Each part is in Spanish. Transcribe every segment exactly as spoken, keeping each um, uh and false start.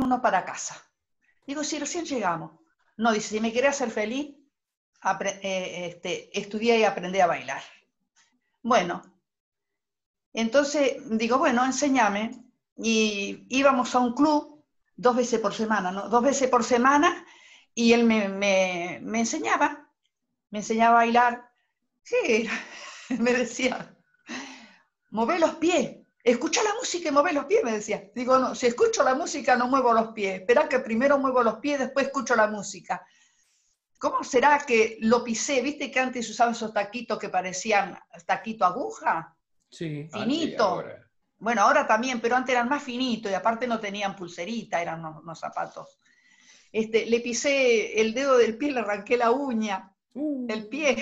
vámonos para casa. Digo, si recién llegamos. No, dice, si me querés hacer feliz, eh, este, estudié y aprendí a bailar. Bueno, entonces digo, bueno, enséñame. Y íbamos a un club dos veces por semana, ¿no? Dos veces por semana, y él me, me, me enseñaba, me enseñaba a bailar. Sí, me decía, mové los pies, escucha la música y mové los pies, me decía. Digo, no, si escucho la música no muevo los pies, espera que primero muevo los pies, después escucho la música. ¿Cómo será que lo pisé? ¿Viste que antes usaban esos taquitos que parecían taquito aguja? Sí. Finito. Ahora. Bueno, ahora también, pero antes eran más finitos y aparte no tenían pulserita, eran unos, unos zapatos. Este, le pisé el dedo del pie, le arranqué la uña, Uh. el pie.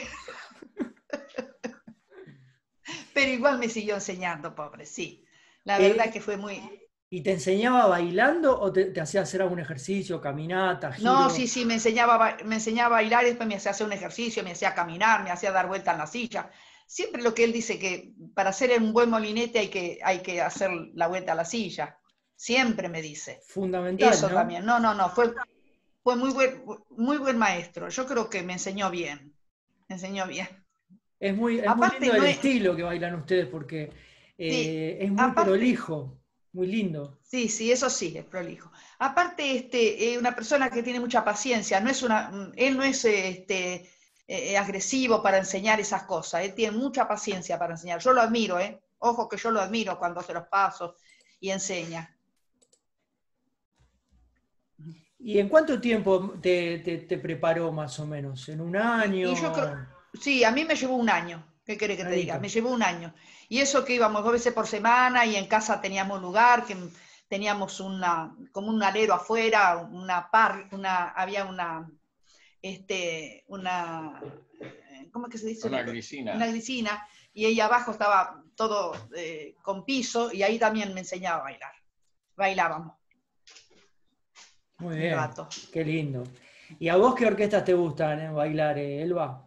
Pero igual me siguió enseñando, pobre, sí. La verdad Eh, que fue muy... ¿Y te enseñaba bailando o te, te hacía hacer algún ejercicio, caminata, giro? No, sí, sí, me enseñaba, me enseñaba a bailar y después me hacía hacer un ejercicio, me hacía caminar, me hacía dar vuelta en la silla. Siempre lo que él dice, que para ser un buen molinete hay que, hay que hacer la vuelta a la silla. Siempre me dice. Fundamental, Eso ¿no? también. No, no, no, fue, fue muy buen, muy buen maestro. Yo creo que me enseñó bien. Me enseñó bien. Es muy, es muy Aparte, lindo el no es... estilo que bailan ustedes porque Sí, eh, es muy aparte... prolijo, muy lindo. Sí, sí, eso sí, es prolijo. Aparte, este, eh, una persona que tiene mucha paciencia, no es una, él no es este, eh, agresivo para enseñar esas cosas, él tiene mucha paciencia para enseñar. Yo lo admiro, ¿eh? Ojo que yo lo admiro cuando hace los pasos y enseña. ¿Y en cuánto tiempo te, te, te preparó más o menos? ¿En un Y, año? y yo creo, sí, a mí me llevó un año, ¿qué querés que Un te diga? añito. Me llevó un año. Y eso que íbamos dos veces por semana y en casa teníamos lugar, que teníamos una, como un alero afuera, una par, una, había una, este, una, ¿cómo es que se dice? Una glicina. Una glicina, y ahí abajo estaba todo eh, con piso, y ahí también me enseñaba a bailar. Bailábamos. Muy Un bien, rato. qué lindo. ¿Y a vos qué orquestas te gustan eh, bailar, eh, Elba?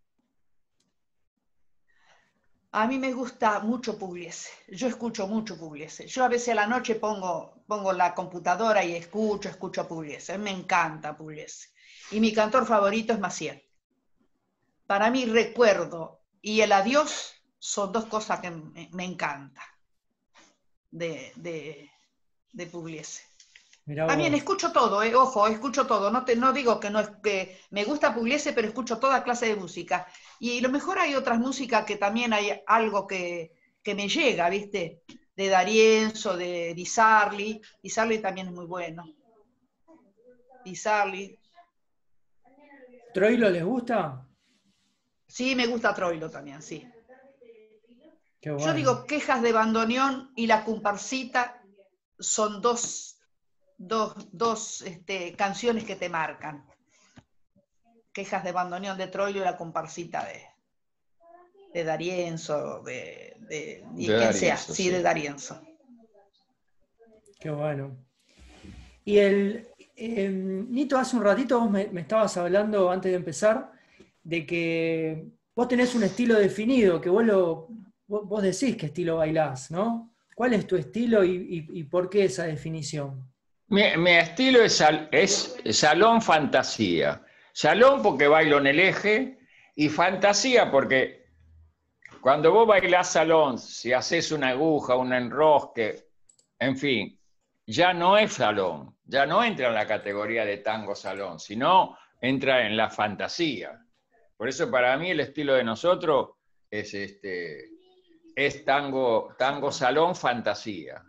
A mí me gusta mucho Pugliese, yo escucho mucho Pugliese. Yo a veces a la noche pongo, pongo la computadora y escucho, escucho Pugliese. Me encanta Pugliese. Y mi cantor favorito es Maciel. Para mí Recuerdo y El Adiós son dos cosas que me, me encantan de, de, de Pugliese. Mirá También vos. escucho todo, eh, ojo, escucho todo. No, te, no digo que no es que me gusta Pugliese, pero escucho toda clase de música. Y a lo mejor hay otras músicas que también hay algo que, que me llega, ¿viste? De D'Arienzo, de Di Sarli. Di Sarli también es muy bueno. Di Sarli. ¿Troilo les gusta? Sí, me gusta Troilo también, sí. Qué Yo bueno. digo, Quejas de Bandoneón y La Comparsita son dos, dos, dos este, canciones que te marcan. Quejas de Bandoneón de Troilo y La Comparsita de, de D'Arienzo, de, de, de De quien sea, D'Arienzo, sí, de sí. D'Arienzo. Qué bueno. Y el, eh, Nito, hace un ratito vos me, me estabas hablando, antes de empezar, de que vos tenés un estilo definido, que vos, lo, vos, vos decís qué estilo bailás, ¿no? ¿Cuál es tu estilo y, y, y por qué esa definición? Mi, mi estilo es, sal, es salón fantasía. Salón porque bailo en el eje y fantasía porque cuando vos bailás salón, si haces una aguja, un enrosque, en fin, ya no es salón, ya no entra en la categoría de tango salón, sino entra en la fantasía. Por eso para mí el estilo de nosotros es, este, es tango, tango salón fantasía.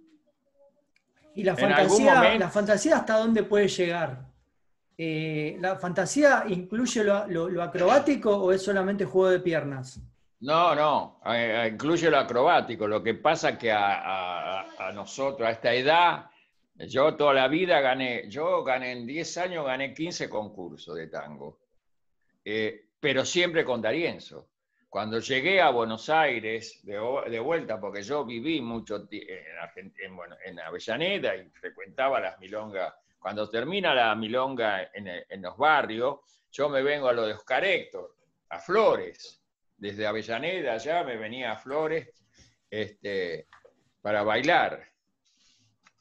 Y la En algún fantasía, la momento, fantasía ¿hasta dónde puede llegar? Eh, ¿La fantasía incluye lo, lo, lo acrobático o es solamente juego de piernas? no, no, eh, incluye lo acrobático. Lo que pasa que a, a, a nosotros, a esta edad, yo toda la vida gané, yo gané en diez años, gané quince concursos de tango, eh, pero siempre con D'Arienzo. Cuando llegué a Buenos Aires, de, de vuelta, porque yo viví mucho en, Argentina, en, bueno, en Avellaneda y frecuentaba las milongas. Cuando termina la milonga en, en los barrios, yo me vengo a lo de Oscar Héctor, a Flores. Desde Avellaneda allá me venía a Flores este, para bailar.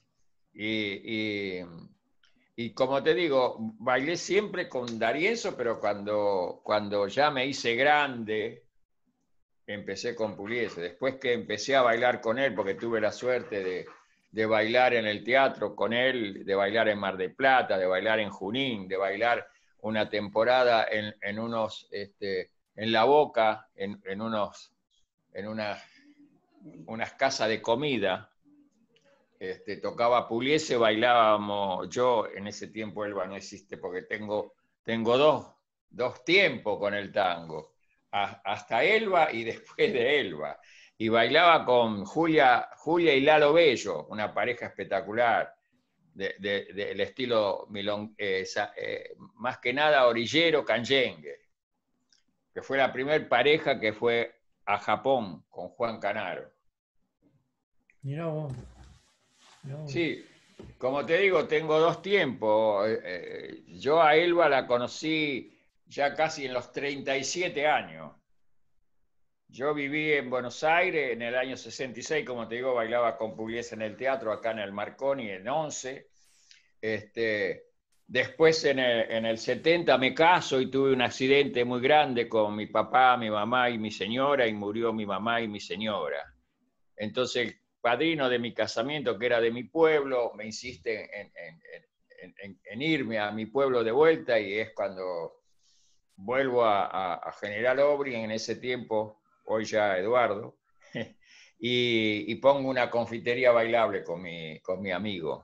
Y, y, y como te digo, bailé siempre con D'Arienzo, pero cuando, cuando ya me hice grande, empecé con Pugliese. Después que empecé a bailar con él, porque tuve la suerte de, de bailar en el teatro con él, de bailar en Mar del Plata, de bailar en Junín, de bailar una temporada en, en unos, este, en La Boca, en, en unos, en unas, unas casas de comida. Este, tocaba Pugliese, bailábamos, yo en ese tiempo Elba no existe porque tengo, tengo dos, dos tiempos con el tango, a, hasta Elba y después de Elba, y bailaba con Julia, Julia y Lalo Bello, una pareja espectacular, del de, de, de estilo milong, eh, eh, más que nada orillero canyengue, que fue la primera pareja que fue a Japón con Juan Canaro. Mirá vos. No. Sí, como te digo, tengo dos tiempos. Eh, yo a Elba la conocí ya casi en los treinta y siete años. Yo viví en Buenos Aires en el año sesenta y seis, como te digo, bailaba con Pugliese en el teatro, acá en el Marconi, en once. Este, después en el, en el setenta me caso y tuve un accidente muy grande con mi papá, mi mamá y mi señora, y murió mi mamá y mi señora. Entonces, padrino de mi casamiento, que era de mi pueblo, me insiste en, en, en, en, en irme a mi pueblo de vuelta, y es cuando vuelvo a, a, a General Obri, en ese tiempo, hoy ya Eduardo, y, y pongo una confitería bailable con mi, con mi amigo.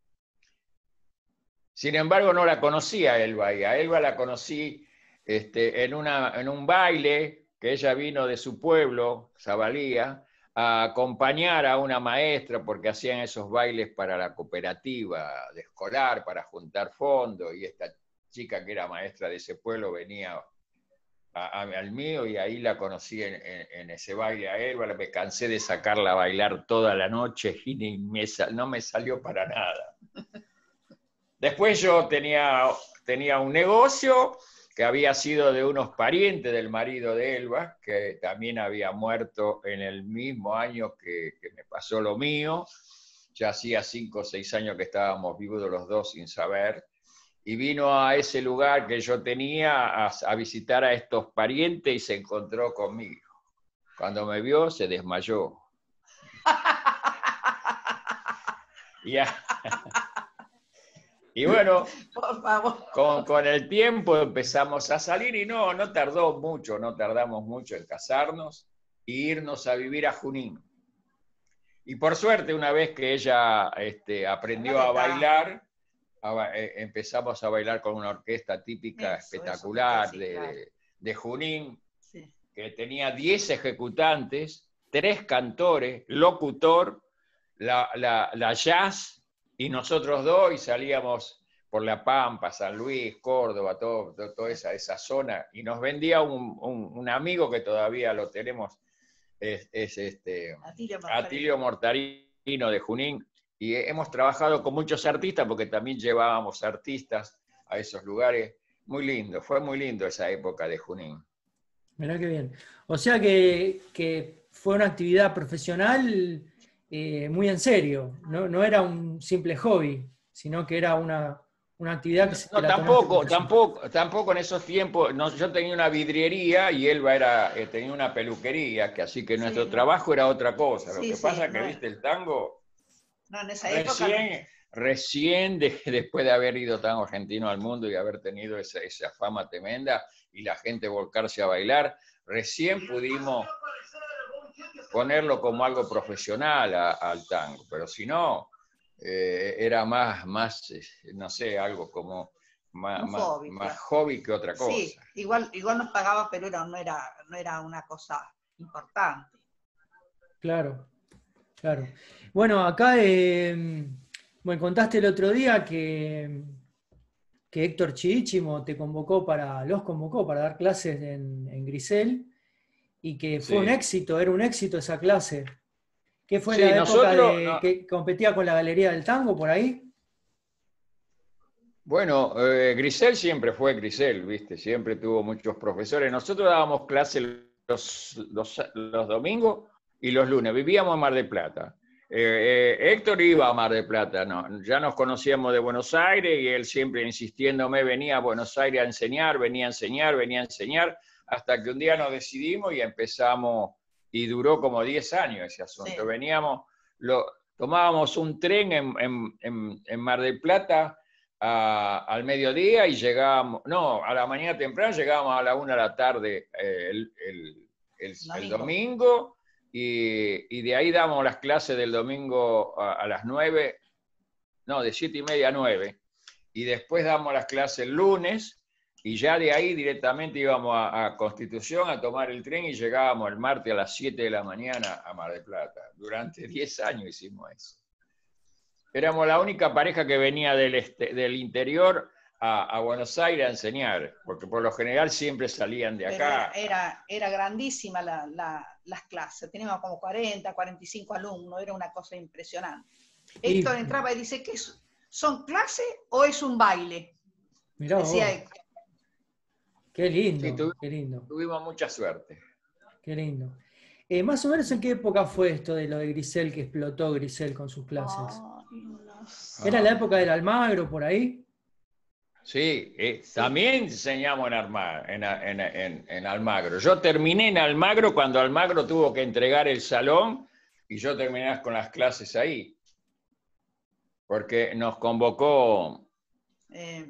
Sin embargo, no la conocía a Elba, y a Elba la conocí este, en, una, en un baile que ella vino de su pueblo, Zabalía, a acompañar a una maestra, porque hacían esos bailes para la cooperativa de escolar, para juntar fondos, y esta chica que era maestra de ese pueblo venía a, a, al mío, y ahí la conocí en, en, en ese baile a Elba. Me cansé de sacarla a bailar toda la noche y ni me, no me salió para nada. Después yo tenía, tenía un negocio que había sido de unos parientes del marido de Elba, que también había muerto en el mismo año que, que me pasó lo mío. Ya hacía cinco o seis años que estábamos vivos los dos sin saber. Y vino a ese lugar que yo tenía a, a visitar a estos parientes y se encontró conmigo. Cuando me vio, se desmayó. Y ya. Y bueno, por favor. Con, con el tiempo empezamos a salir, y no, no tardó mucho, no tardamos mucho en casarnos e irnos a vivir a Junín. Y por suerte, una vez que ella este, aprendió a bailar, a, eh, empezamos a bailar con una orquesta típica eso, espectacular eso, sí, de, claro. de, de Junín, sí. Que tenía diez ejecutantes, tres cantores, locutor, la, la, la jazz, y nosotros dos, y salíamos por La Pampa, San Luis, Córdoba, todo, todo, toda esa, esa zona, y nos vendía un, un, un amigo que todavía lo tenemos, es, es este, Atilio Mortarino. Atilio Mortarino de Junín, y hemos trabajado con muchos artistas, porque también llevábamos artistas a esos lugares. Muy lindo, fue muy lindo esa época de Junín. Mirá qué bien. O sea que, que fue una actividad profesional eh, muy en serio, no, no era un simple hobby, sino que era una, una actividad que se no, tampoco, tampoco, tampoco en esos tiempos. No, yo tenía una vidriería y Elba era, eh, tenía una peluquería, que así que sí, nuestro no. trabajo era otra cosa. Lo sí, que sí, pasa es que, no. viste, el tango, no, en esa recién, época no. recién de, después de haber ido tango argentino al mundo y haber tenido esa, esa fama tremenda y la gente volcarse a bailar, recién pudimos ponerlo como algo profesional a, al tango, pero si no, eh, era más, más, no sé, algo como más, más, hobby, más claro. hobby que otra cosa. Sí, igual, igual nos pagaba, pero era, no, era, no era una cosa importante. Claro, claro. Bueno, acá eh, me contaste el otro día que, que Héctor Chidichimo te convocó para, los convocó para dar clases en, en Grisel, y que fue sí. un éxito, era un éxito esa clase. ¿Qué fue sí, la época de, no. que competía con la Galería del Tango por ahí? Bueno, eh, Grisel siempre fue Grisel, ¿viste? Siempre tuvo muchos profesores. Nosotros dábamos clases los, los, los domingos y los lunes. Vivíamos en Mar del Plata. Eh, eh, Héctor iba a Mar del Plata, no, ya nos conocíamos de Buenos Aires y él siempre insistiéndome venía a Buenos Aires a enseñar, venía a enseñar, venía a enseñar, hasta que un día nos decidimos y empezamos, y duró como diez años ese asunto. Sí. Veníamos, lo, tomábamos un tren en, en, en, en Mar del Plata a, al mediodía y llegábamos, no, a la mañana temprano llegábamos a la una de la tarde eh, el, el, el, el domingo. Y, y de ahí damos las clases del domingo a, a las nueve, no, de siete y media a nueve, y después damos las clases el lunes, y ya de ahí directamente íbamos a, a Constitución a tomar el tren y llegábamos el martes a las siete de la mañana a Mar del Plata. Durante diez años hicimos eso. Éramos la única pareja que venía del, este, del interior a, a Buenos Aires a enseñar, porque por lo general siempre salían de acá. Pero era, era grandísima la, la, las clases, teníamos como cuarenta, cuarenta y cinco alumnos, era una cosa impresionante. Y Héctor entraba y dice, ¿qué es? ¿Son clases o es un baile? Mirá decía vos. Héctor. Qué lindo, sí, tuvimos, qué lindo. Tuvimos mucha suerte. Qué lindo. Eh, más o menos en qué época fue esto de lo de Grisel, que explotó Grisel con sus clases. Oh, no sé. ¿Era la época del Almagro por ahí? Sí, eh, sí, también enseñamos en, Arma, en, en, en, en Almagro. Yo terminé en Almagro cuando Almagro tuvo que entregar el salón y yo terminé con las clases ahí. Porque nos convocó, eh,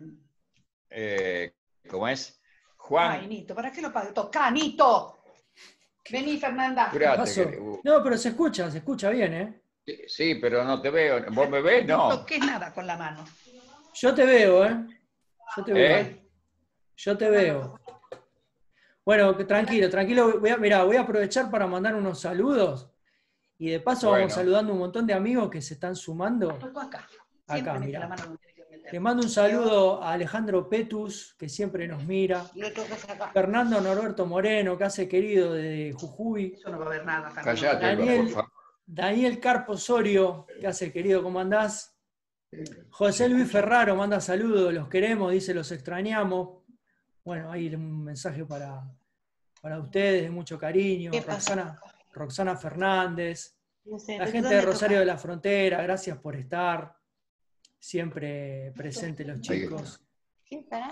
eh, ¿cómo es? Juan. Ay, Nito, ¿para qué lo pagué? Toca, Nito. Vení, Fernanda. Que, uh, no, pero se escucha, se escucha bien, ¿eh? Sí, sí, pero no te veo. ¿Vos me ves? No. No toques nada con la mano. Yo te veo, ¿eh? Yo te veo. ¿Eh? Yo te veo. Bueno, tranquilo, tranquilo. Voy a, mirá, voy a aprovechar para mandar unos saludos. Y de paso bueno. Vamos saludando un montón de amigos que se están sumando. Acá, acá mirá. Le mando un saludo a Alejandro Petus, que siempre nos mira. Fernando Norberto Moreno, que hace querido de Jujuy. Eso no va a haber nada. Callate, Daniel, por favor. Daniel Carpo Osorio, que hace querido, ¿cómo andás? José Luis Ferraro manda saludos, los queremos, dice, los extrañamos. Bueno, hay un mensaje para, para ustedes, de mucho cariño. Roxana, Roxana Fernández, no sé, la gente de Rosario toca? de la Frontera, gracias por estar. Siempre presentes los chicos. ¿Qué para?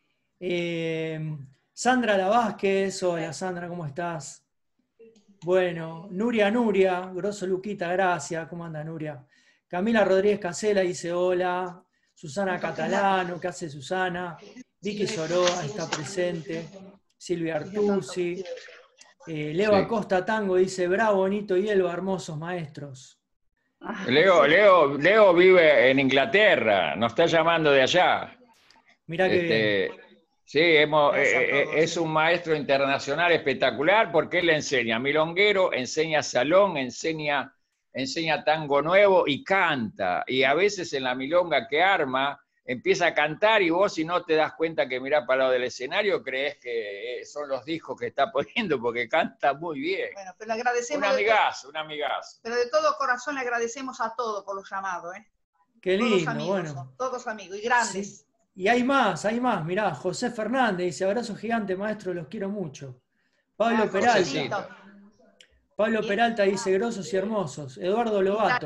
Eh, Sandra Lavázquez, hola Sandra, ¿cómo estás? Bueno, Nuria Nuria, grosso Luquita, gracias, ¿cómo anda Nuria? Camila Rodríguez Casela dice hola. Susana Catalano, ¿qué hace Susana? Vicky Soroa está presente. Silvia Artusi. Eh, Leo sí. Acosta Tango dice bravo, Nito y Elba, hermosos maestros. Leo, Leo, Leo vive en Inglaterra, nos está llamando de allá. Mirá que este, bien. Sí, hemos, eh, es un maestro internacional espectacular porque él le enseña milonguero, enseña salón, enseña... enseña tango nuevo y canta, y a veces en la milonga que arma, empieza a cantar y vos si no te das cuenta que mirá para el lado del escenario, crees que son los discos que está poniendo, porque canta muy bien. Bueno, pero le agradecemos. Un amigazo, un amigazo. Pero de todo corazón le agradecemos a todos por los llamados, ¿eh? Qué lindo, todos amigos, bueno. Todos amigos, y grandes. Sí. Y hay más, hay más, mirá, José Fernández dice, abrazo gigante, maestro, los quiero mucho. Pablo ah, Peralta. Josecito. Pablo Peralta dice grosos y hermosos. Eduardo Lobato.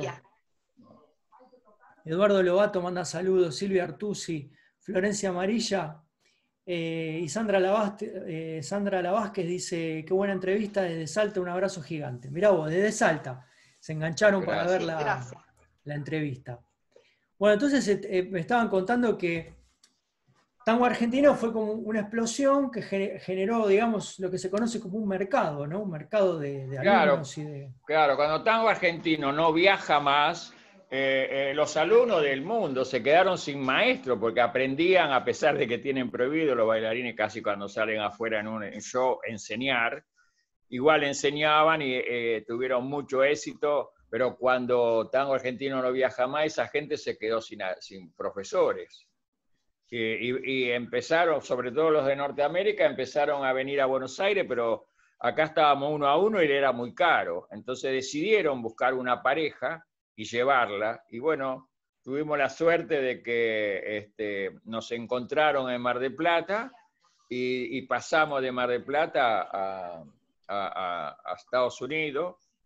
Eduardo Lobato manda saludos. Silvia Artusi, Florencia Amarilla. Eh, y Sandra Lavázquez, eh, Sandra Lavázquez dice, qué buena entrevista desde Salta, un abrazo gigante. Mirá vos, desde Salta. Se engancharon gracias, para ver la, la entrevista. Bueno, entonces eh, me estaban contando que Tango Argentino fue como una explosión que generó, digamos, lo que se conoce como un mercado, ¿no? Un mercado de, de alumnos claro, y de... Claro, cuando Tango Argentino no viaja más, eh, eh, los alumnos del mundo se quedaron sin maestro porque aprendían, a pesar de que tienen prohibido los bailarines casi cuando salen afuera en un show, enseñar, igual enseñaban y eh, tuvieron mucho éxito, pero cuando Tango Argentino no viaja más, esa gente se quedó sin, sin profesores. Y, y, y empezaron, sobre todo los de Norteamérica, empezaron a venir a Buenos Aires, pero acá estábamos uno a uno y le era muy caro. Entonces decidieron buscar una pareja y llevarla. Y bueno, tuvimos la suerte de que este, nos encontraron en Mar del Plata y, y pasamos de Mar del Plata a, a, a, a Estados Unidos.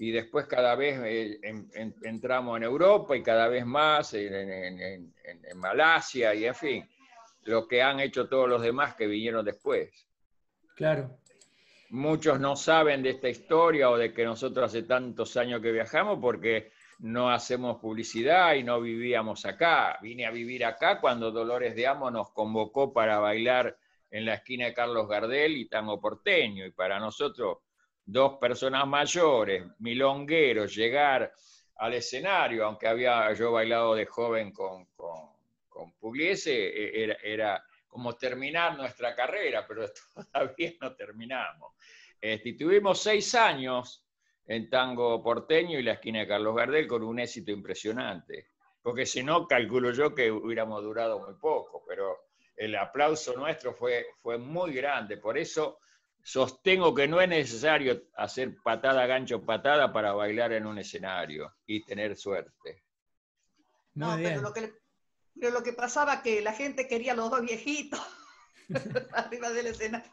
y después cada vez eh, en, en, entramos en Europa y cada vez más en, en, en, en Malasia y en fin, lo que han hecho todos los demás que vinieron después. Claro. Muchos no saben de esta historia o de que nosotros hace tantos años que viajamos porque no hacemos publicidad y no vivíamos acá. Vine a vivir acá cuando Dolores de Amo nos convocó para bailar en la esquina de Carlos Gardel y Tango Porteño, y para nosotros, dos personas mayores, milongueros, llegar al escenario, aunque había yo bailado de joven con, con, con Pugliese, era, era como terminar nuestra carrera, pero todavía no terminamos. Este, y tuvimos seis años en Tango Porteño y la esquina de Carlos Gardel con un éxito impresionante, porque si no, calculo yo que hubiéramos durado muy poco, pero el aplauso nuestro fue, fue muy grande, por eso sostengo que no es necesario hacer patada, gancho, patada para bailar en un escenario y tener suerte. Muy no, bien. Pero lo que, pero lo que pasaba que la gente quería a los dos viejitos arriba del escenario.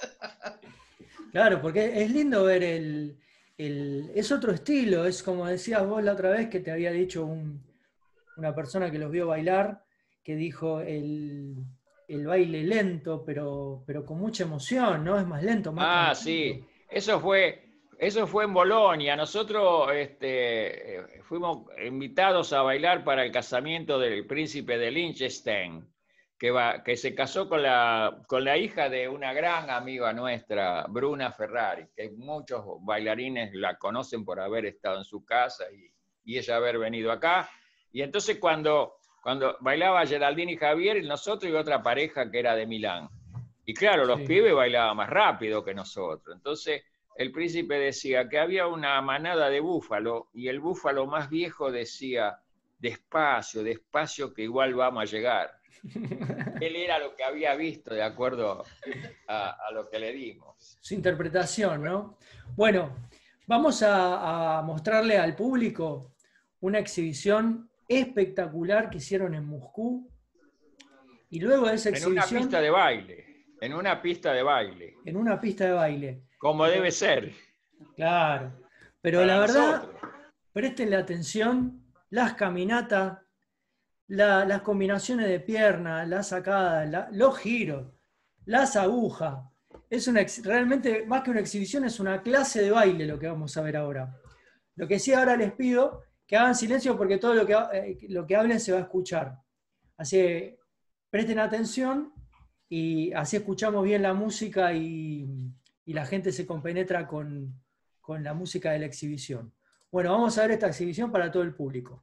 Claro, porque es lindo ver el, el... Es otro estilo, es como decías vos la otra vez que te había dicho un, una persona que los vio bailar, que dijo el, el baile lento, pero, pero con mucha emoción, ¿no? Es más lento, más Ah, tranquilo. sí, eso fue... Eso fue en Bolonia. Nosotros este, fuimos invitados a bailar para el casamiento del príncipe de Liechtenstein, que, va, que se casó con la, con la hija de una gran amiga nuestra, Bruna Ferrari, que muchos bailarines la conocen por haber estado en su casa y, y ella haber venido acá. Y entonces cuando, cuando bailaba Geraldine y Javier, y nosotros y otra pareja que era de Milán. Y claro, los sí. pibes bailaban más rápido que nosotros. Entonces el príncipe decía que había una manada de búfalo y el búfalo más viejo decía, despacio, despacio, que igual vamos a llegar. Él era lo que había visto de acuerdo a, a lo que le dimos. Su interpretación, ¿no? Bueno, vamos a, a mostrarle al público una exhibición espectacular que hicieron en Moscú. Y luego de esa exhibición... En una pista de baile, en una pista de baile. En una pista de baile. Como debe ser. Claro. Pero Para la verdad, nosotros. Prestenle atención, las caminatas, la, las combinaciones de piernas, las sacadas, la, los giros, las agujas. Es una, realmente, más que una exhibición, es una clase de baile lo que vamos a ver ahora. Lo que sí ahora les pido, que hagan silencio porque todo lo que, eh, lo que hablen se va a escuchar. Así que presten atención y así escuchamos bien la música y, y la gente se compenetra con, con la música de la exhibición. Bueno, vamos a ver esta exhibición para todo el público.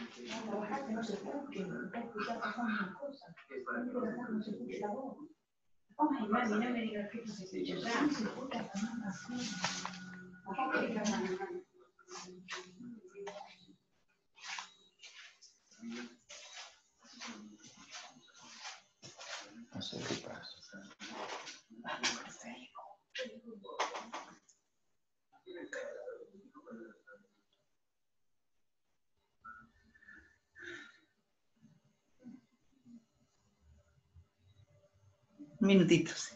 No sé qué pasa. Minutitos.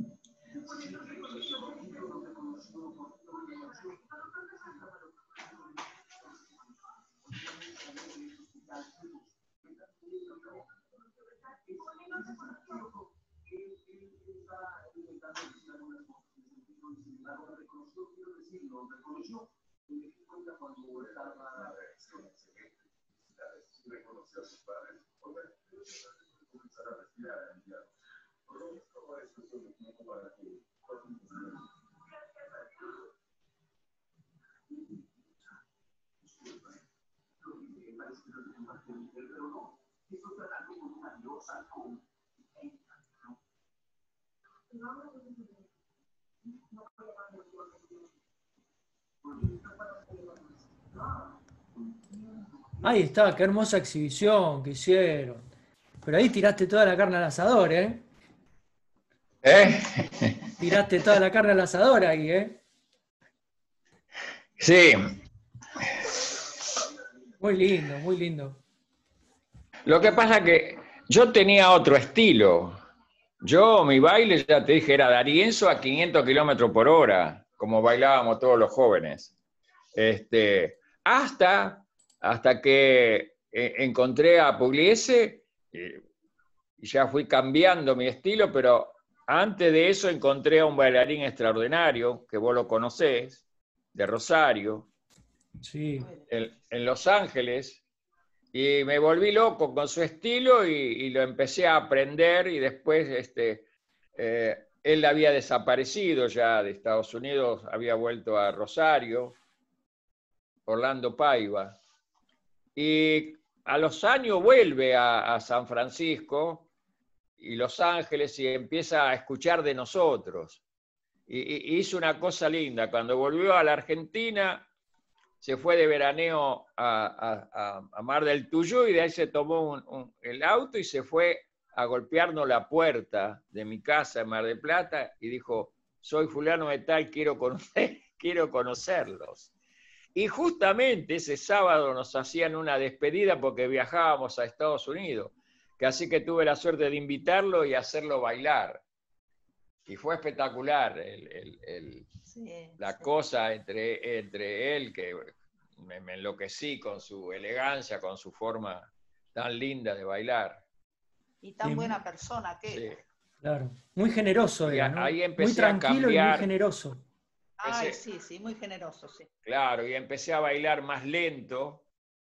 Ahí está, qué hermosa exhibición que hicieron. Pero ahí tiraste toda la carne al asador, ¿eh? ¿Eh? Tiraste toda la carne al asador ahí, ¿eh? Sí. Muy lindo, muy lindo. Lo que pasa es que yo tenía otro estilo. Yo, mi baile, ya te dije, era darienzo a quinientos kilómetros por hora, como bailábamos todos los jóvenes. Este, hasta, hasta que eh, encontré a Pugliese y ya fui cambiando mi estilo, pero antes de eso encontré a un bailarín extraordinario, que vos lo conocés, de Rosario, Sí. en, en Los Ángeles, y me volví loco con su estilo y, y lo empecé a aprender y después este, eh, él había desaparecido ya de Estados Unidos, había vuelto a Rosario, Orlando Paiva, y a los años vuelve a, a San Francisco y Los Ángeles y empieza a escuchar de nosotros. Y, y hizo una cosa linda, cuando volvió a la Argentina se fue de veraneo a, a, a Mar del Tuyú y de ahí se tomó un, un, el auto y se fue a golpearnos la puerta de mi casa en Mar del Plata y dijo, soy fulano de tal, quiero, conocer, quiero conocerlos. Y justamente ese sábado nos hacían una despedida porque viajábamos a Estados Unidos, que así que tuve la suerte de invitarlo y hacerlo bailar. Y fue espectacular el, el, el, sí, la sí. cosa entre, entre él, que me, me enloquecí con su elegancia, con su forma tan linda de bailar. Y tan sí. buena persona que sí. Claro, muy generoso era, ¿no? Ahí empecé muy tranquilo a cambiar, y muy generoso. Ay, empecé, sí, sí, muy generoso, sí. Claro, y empecé a bailar más lento.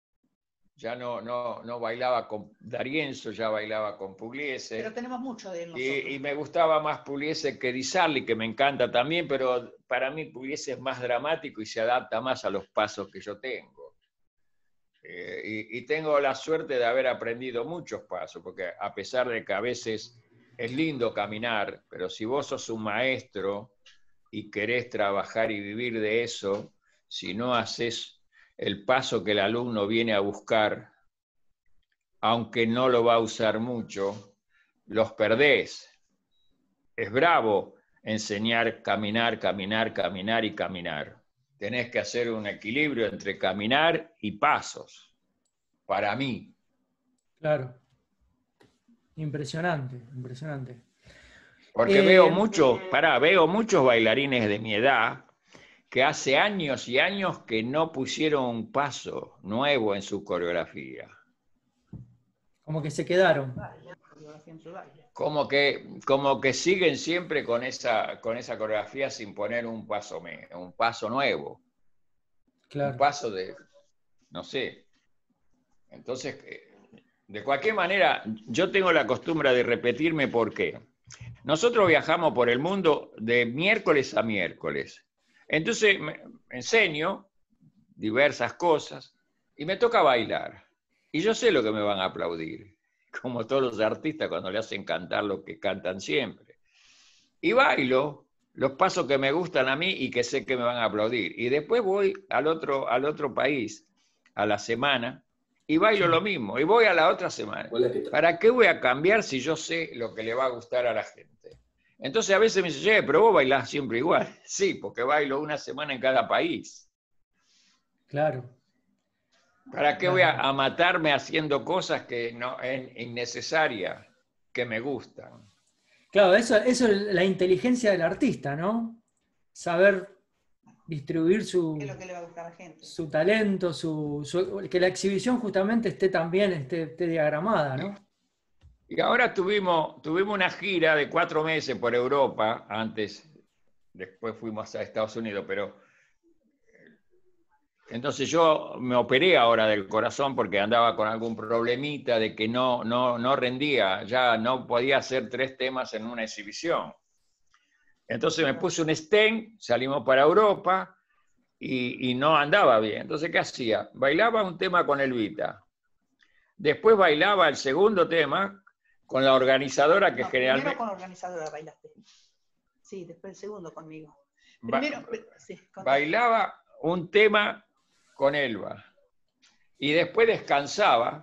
Ya no, no, no bailaba con D'Arienzo, ya bailaba con Pugliese. Pero tenemos mucho de nosotros. Y, y me gustaba más Pugliese que Di Sarli, que me encanta también, pero para mí Pugliese es más dramático y se adapta más a los pasos que yo tengo. Eh, y, y tengo la suerte de haber aprendido muchos pasos, porque a pesar de que a veces es lindo caminar, pero si vos sos un maestro y querés trabajar y vivir de eso, si no haces el paso que el alumno viene a buscar, aunque no lo va a usar mucho, los perdés. Es bravo enseñar caminar, caminar, caminar y caminar. Tenés que hacer un equilibrio entre caminar y pasos, para mí. Claro. Impresionante, impresionante. Porque eh... veo muchos, pará, veo muchos bailarines de mi edad que hace años y años que no pusieron un paso nuevo en su coreografía. Como que se quedaron. Como que, como que siguen siempre con esa, con esa coreografía sin poner un paso, un paso nuevo. Claro. Un paso de, no sé. Entonces, de cualquier manera, yo tengo la costumbre de repetirme porque nosotros viajamos por el mundo de miércoles a miércoles. Entonces me enseño diversas cosas y me toca bailar. y yo sé lo que me van a aplaudir, como todos los artistas cuando le hacen cantar lo que cantan siempre. Y bailo los pasos que me gustan a mí y que sé que me van a aplaudir. Y después voy al otro, al otro país a la semana y bailo lo mismo. Y voy a la otra semana. ¿Para qué voy a cambiar si yo sé lo que le va a gustar a la gente? Entonces a veces me dicen, che, pero vos bailás siempre igual. Sí, porque bailo una semana en cada país. Claro. ¿Para qué voy a, a matarme haciendo cosas que no es innecesaria, que me gustan? Claro, eso, eso es la inteligencia del artista, ¿no? Saber distribuir su, ¿Qué es lo que le va a gustar a la gente? Su talento, su, su, que la exhibición justamente esté también esté, esté diagramada, ¿no? Y ahora tuvimos, tuvimos una gira de cuatro meses por Europa, antes, después fuimos a Estados Unidos, pero entonces yo me operé ahora del corazón porque andaba con algún problemita de que no, no, no rendía, ya no podía hacer tres temas en una exhibición. Entonces me puse un stent, salimos para Europa y, y no andaba bien. Entonces, ¿qué hacía? Bailaba un tema con Elvita. Después bailaba el segundo tema con la organizadora que no, generalmente... Primero con la organizadora bailaste. Sí, después el segundo conmigo. Primero, ba sí, bailaba un tema con Elba. Y después descansaba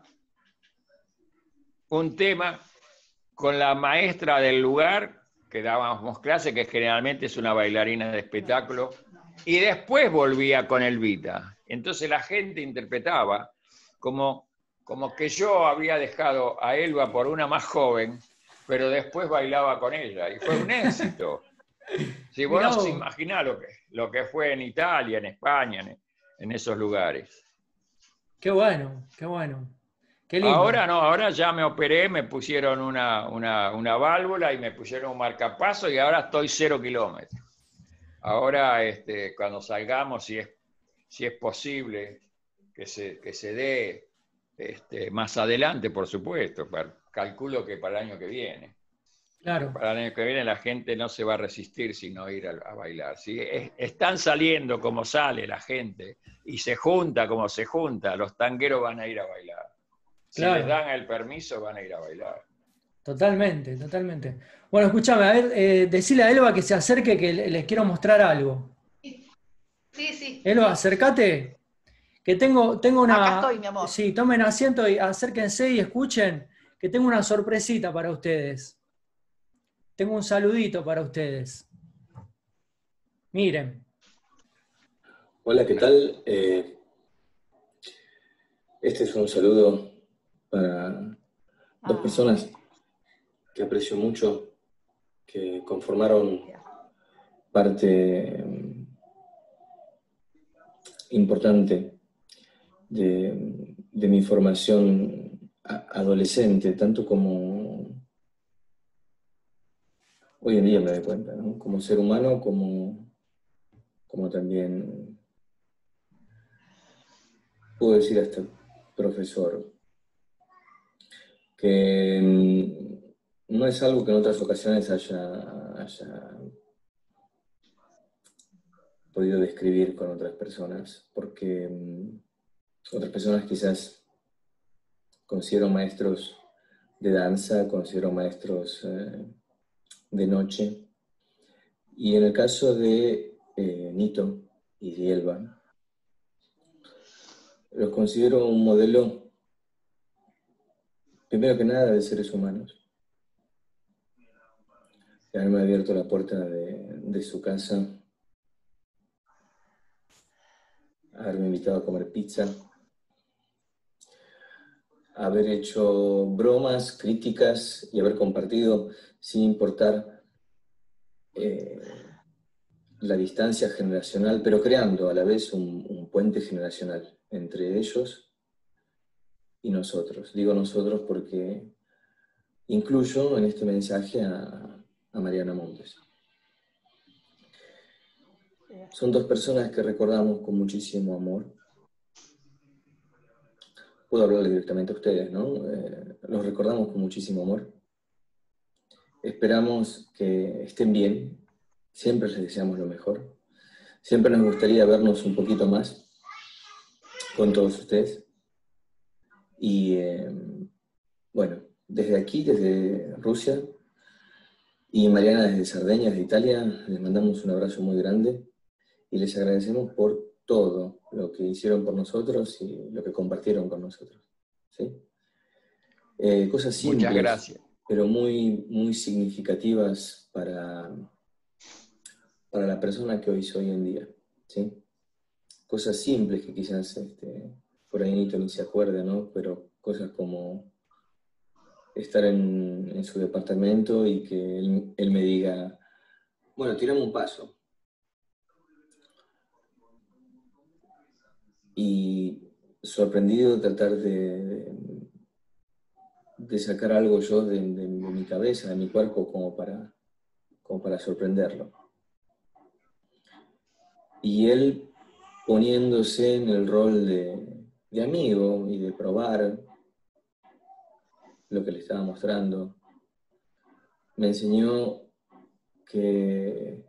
un tema con la maestra del lugar, que dábamos clase, que generalmente es una bailarina de espectáculo, y después volvía con Elvita. Entonces la gente interpretaba como, como que yo había dejado a Elba por una más joven, pero después bailaba con ella, y fue un éxito. Si vos no se imaginás lo que, lo que fue en Italia, en España, en, en esos lugares. Qué bueno, qué bueno. Qué lindo. Ahora no, ahora ya me operé, me pusieron una, una, una válvula y me pusieron un marcapaso y ahora estoy cero kilómetros. Ahora, este, cuando salgamos, si es, si es posible que se, que se dé este, más adelante, por supuesto, para, calculo que para el año que viene. Claro. Para el año que viene la gente no se va a resistir sino ir a, a bailar. ¿Sí? Es, están saliendo como sale la gente y se junta como se junta, los tangueros van a ir a bailar. Si claro. les dan el permiso, van a ir a bailar. Totalmente, totalmente. Bueno, escúchame, a ver, eh, decile a Elba que se acerque, que les quiero mostrar algo. Sí, sí. Elba, acércate, que tengo, tengo una... Acá estoy, mi amor. Sí, tomen asiento y acérquense y escuchen, que tengo una sorpresita para ustedes. Tengo un saludito para ustedes. Miren. Hola, ¿qué tal? Eh, este es un saludo para dos personas que aprecio mucho, que conformaron parte importante de, de mi formación adolescente, tanto como hoy en día me doy cuenta, ¿no? Como ser humano, como, como también, puedo decir hasta profesor, que no es algo que en otras ocasiones haya, haya podido describir con otras personas, porque um, otras personas quizás considero maestros de danza, considero maestros eh, de noche, y en el caso de eh, Nito y de Elba, los considero un modelo, primero que nada, de seres humanos. De haberme abierto la puerta de, de su casa, haberme invitado a comer pizza, haber hecho bromas, críticas y haber compartido sin importar eh, la distancia generacional, pero creando a la vez un, un puente generacional entre ellos y nosotros. Digo nosotros porque incluyo en este mensaje a, a Mariana Montes. Son dos personas que recordamos con muchísimo amor. Puedo hablarle directamente a ustedes, ¿no? Eh, los recordamos con muchísimo amor. Esperamos que estén bien. Siempre les deseamos lo mejor. Siempre nos gustaría vernos un poquito más con todos ustedes. Y eh, bueno, desde aquí, desde Rusia, y Mariana desde Cerdeña, desde Italia, les mandamos un abrazo muy grande y les agradecemos por todo lo que hicieron por nosotros y lo que compartieron con nosotros. ¿Sí? Eh, cosas simples, muchas gracias, pero muy, muy significativas para, para la persona que hoy soy en día. ¿Sí? Cosas simples que quizás este, por ahí Nito ni se acuerda, ¿no? Pero cosas como estar en, en su departamento y que él, él me diga, bueno, tirame un paso. Y sorprendido tratar de, de, de sacar algo yo de, de, de mi cabeza, de mi cuerpo, como para, como para sorprenderlo. Y él poniéndose en el rol de, de amigo y de probar lo que le estaba mostrando, me enseñó que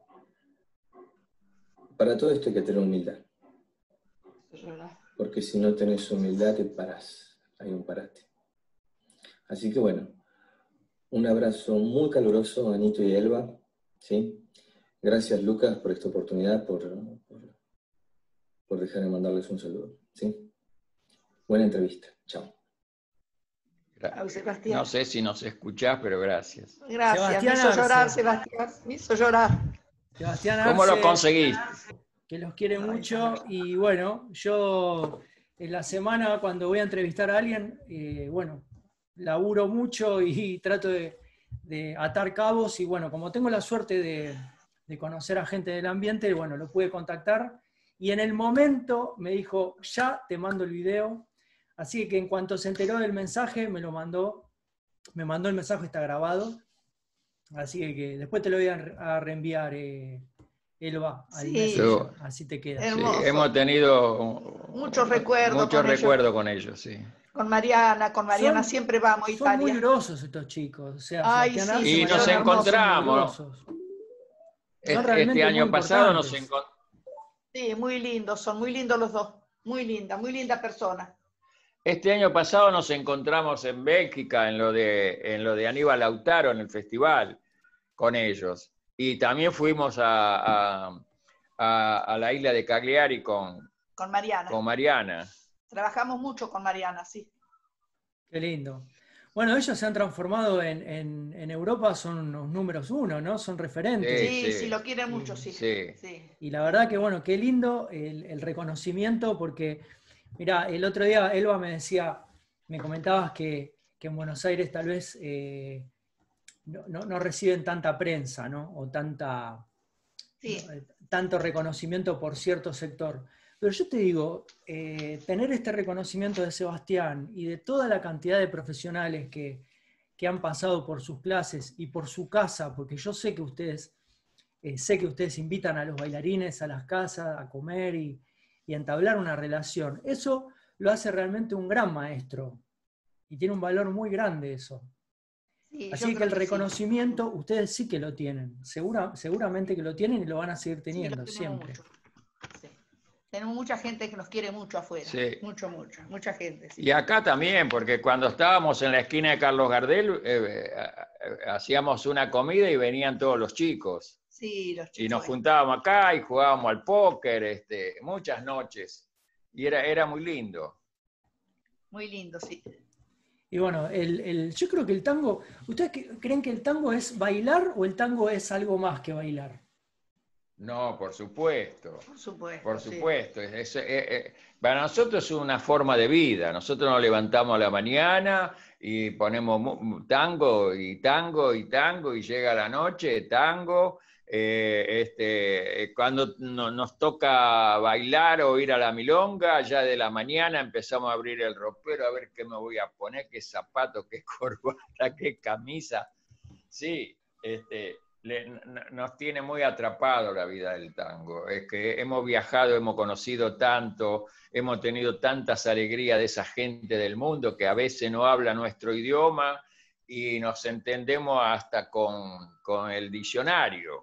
para todo esto hay que tener humildad. Porque si no tenés humildad te parás, hay un parate. Así que bueno, un abrazo muy caluroso a Nito y Elba, ¿sí? Gracias Lucas por esta oportunidad, por, por, por dejarme mandarles un saludo, ¿sí? Buena entrevista, chao. No sé si nos escuchás, pero gracias. Gracias, Sebastián me hizo Arce. llorar, Sebastián, me hizo llorar. Sebastián ¿Cómo Arce, lo conseguiste? que los quiere mucho, y bueno, yo en la semana cuando voy a entrevistar a alguien, eh, bueno, laburo mucho y trato de, de atar cabos, y bueno, como tengo la suerte de, de conocer a gente del ambiente, bueno, lo pude contactar, y en el momento me dijo, ya te mando el video, así que en cuanto se enteró del mensaje, me lo mandó, me mandó el mensaje, está grabado, así que, que después te lo voy a, a reenviar, eh, Elba, al Sí, Messenger, así te queda. Sí, hermoso. hemos tenido Muchos recuerdos muchos con ellos. recuerdos con ellos, sí. Con Mariana, con Mariana Son- siempre vamos a Son muy Italia. grosos estos chicos, o sea, Ay, Sebastián sí, Arce, Y sí, nos son Mariana Arce son muy encontramos, grosos. Son este, realmente este año muy pasado nos importantes. encontramos. Sí, muy lindos, son muy lindos los dos. Muy linda, muy linda persona. Este año pasado nos encontramos en Bélgica, en lo de, en lo de Aníbal Lautaro, en el festival, con ellos. Y también fuimos a, a, a, a la isla de Cagliari con, Con Mariana. con Mariana. Trabajamos mucho con Mariana, sí. Qué lindo. Bueno, ellos se han transformado en, en, en Europa, son unos números uno, ¿no? Son referentes. Sí, sí, sí. lo quieren mucho, sí. Sí. sí. Y la verdad que, bueno, qué lindo el, el reconocimiento, porque, mira, el otro día Elba me decía, me comentabas que, que en Buenos Aires tal vez eh, no, no, no reciben tanta prensa, ¿no? O tanta, Sí. ¿no? tanto reconocimiento por cierto sector. Pero yo te digo, eh, tener este reconocimiento de Sebastián y de toda la cantidad de profesionales que, que han pasado por sus clases y por su casa, porque yo sé que ustedes, eh, sé que ustedes invitan a los bailarines a las casas a comer y, y a entablar una relación. Eso lo hace realmente un gran maestro y tiene un valor muy grande eso. Sí, Así yo que el creo que reconocimiento, sí. ustedes sí que lo tienen, Segura, seguramente que lo tienen y lo van a seguir Sí, teniendo lo tenemos siempre. mucho. Sí. Tenemos mucha gente que nos quiere mucho afuera. Sí. Mucho, mucho. Mucha gente. Sí. Y acá también, porque cuando estábamos en la esquina de Carlos Gardel, eh, eh, hacíamos una comida y venían todos los chicos. Sí, los chicos. Y nos juntábamos acá y jugábamos al póker, este, muchas noches. Y era, era muy lindo. Muy lindo, sí. Y bueno, el, el, yo creo que el tango, ¿ustedes creen que el tango es bailar o el tango es algo más que bailar? No, por supuesto. Por supuesto. Por sí. supuesto. Es, es, es, para nosotros es una forma de vida. Nosotros nos levantamos a la mañana y ponemos tango y tango y tango y llega la noche, tango. Eh, este, cuando no, nos toca bailar o ir a la milonga, ya de la mañana empezamos a abrir el ropero a ver qué me voy a poner, qué zapato, qué corbata, qué camisa. Sí, este, le, nos tiene muy atrapado la vida del tango. Es que hemos viajado, hemos conocido tanto, hemos tenido tantas alegrías de esa gente del mundo que a veces no habla nuestro idioma y nos entendemos hasta con, con el diccionario.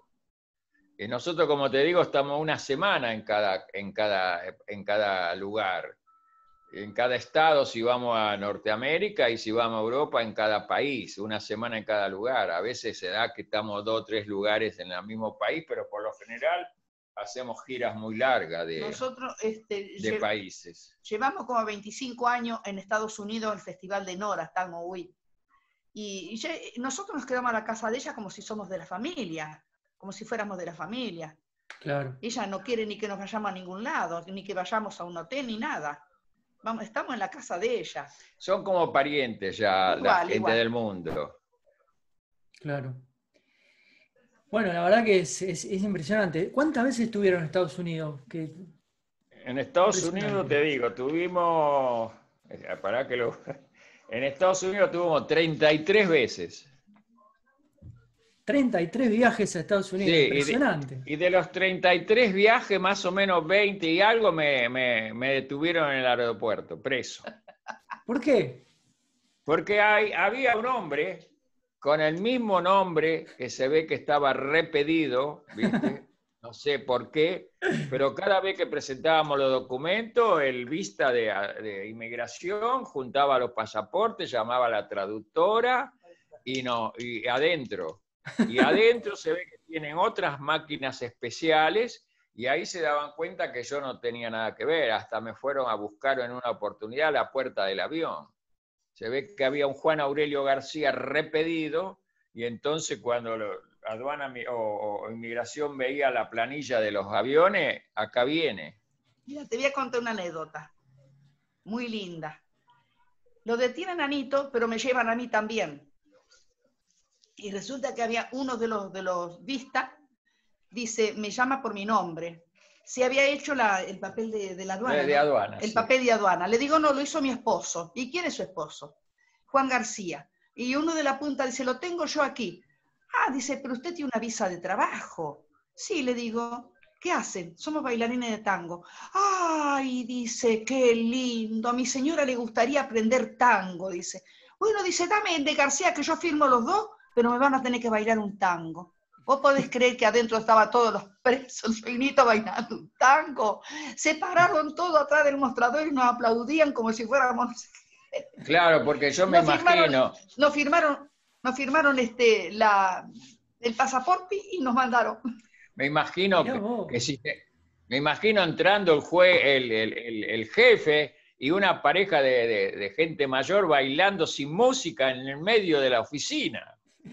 Y nosotros, como te digo, estamos una semana en cada, en cada, en cada lugar. en cada estado si vamos a Norteamérica y si vamos a Europa en cada país, una semana en cada lugar. A veces se da que estamos dos o tres lugares en el mismo país, pero por lo general hacemos giras muy largas de, Nosotros este, de lle países. Llevamos como veinticinco años en Estados Unidos el Festival de Nora, Tango Week. Y, y ya, nosotros nos quedamos a la casa de ella como si somos de la familia, como si fuéramos de la familia. Claro. Ella no quiere ni que nos vayamos a ningún lado, ni que vayamos a un hotel, ni nada. Vamos, estamos en la casa de ella. Son como parientes ya, Igual, la gente igual. del mundo. Claro. Bueno, la verdad que es, es, es impresionante. ¿Cuántas veces estuvieron en Estados Unidos? Que... En Estados Unidos, te digo, tuvimos... Para que lo... En Estados Unidos tuvimos treinta y tres veces. treinta y tres viajes a Estados Unidos, Sí, impresionante. Y de, y de los treinta y tres viajes, más o menos veinte y algo me, me, me detuvieron en el aeropuerto, preso. ¿Por qué? Porque hay, había un hombre con el mismo nombre que se ve que estaba repetido, ¿viste? No sé por qué, pero cada vez que presentábamos los documentos, el vista de, de inmigración juntaba los pasaportes, llamaba a la traductora y, no, y adentro. Y adentro se ve que tienen otras máquinas especiales y ahí se daban cuenta que yo no tenía nada que ver. Hasta me fueron a buscar en una oportunidad a la puerta del avión. Se ve que había un Juan Aurelio García repetido y entonces cuando lo, aduana o, o inmigración veía la planilla de los aviones, acá viene. Mira, te voy a contar una anécdota muy linda. Lo detienen a Nito, pero me llevan a mí también. Y resulta que había uno de los, de los vistas, dice, me llama por mi nombre. Se había hecho la, el papel de, de la aduana. De, de aduana, ¿no? El sí. papel de aduana. Le digo, no, lo hizo mi esposo. ¿Y quién es su esposo? Juan García. Y uno de la punta dice, lo tengo yo aquí. Ah, dice, pero usted tiene una visa de trabajo. Sí, le digo, ¿qué hacen? Somos bailarines de tango. Ay, dice, qué lindo. A mi señora le gustaría aprender tango, dice. Bueno, dice, dame el de García que yo firmo los dos, pero me van a tener que bailar un tango. ¿Vos podés creer que adentro estaban todos los presos, el Nito bailando un tango? Se pararon todos atrás del mostrador y nos aplaudían como si fuéramos... Claro, porque yo me nos imagino... Firmaron, nos firmaron, nos firmaron este, la, el pasaporte y nos mandaron. Me imagino que, que si... Me imagino entrando el, juez, el, el, el, el jefe y una pareja de, de, de gente mayor bailando sin música en el medio de la oficina.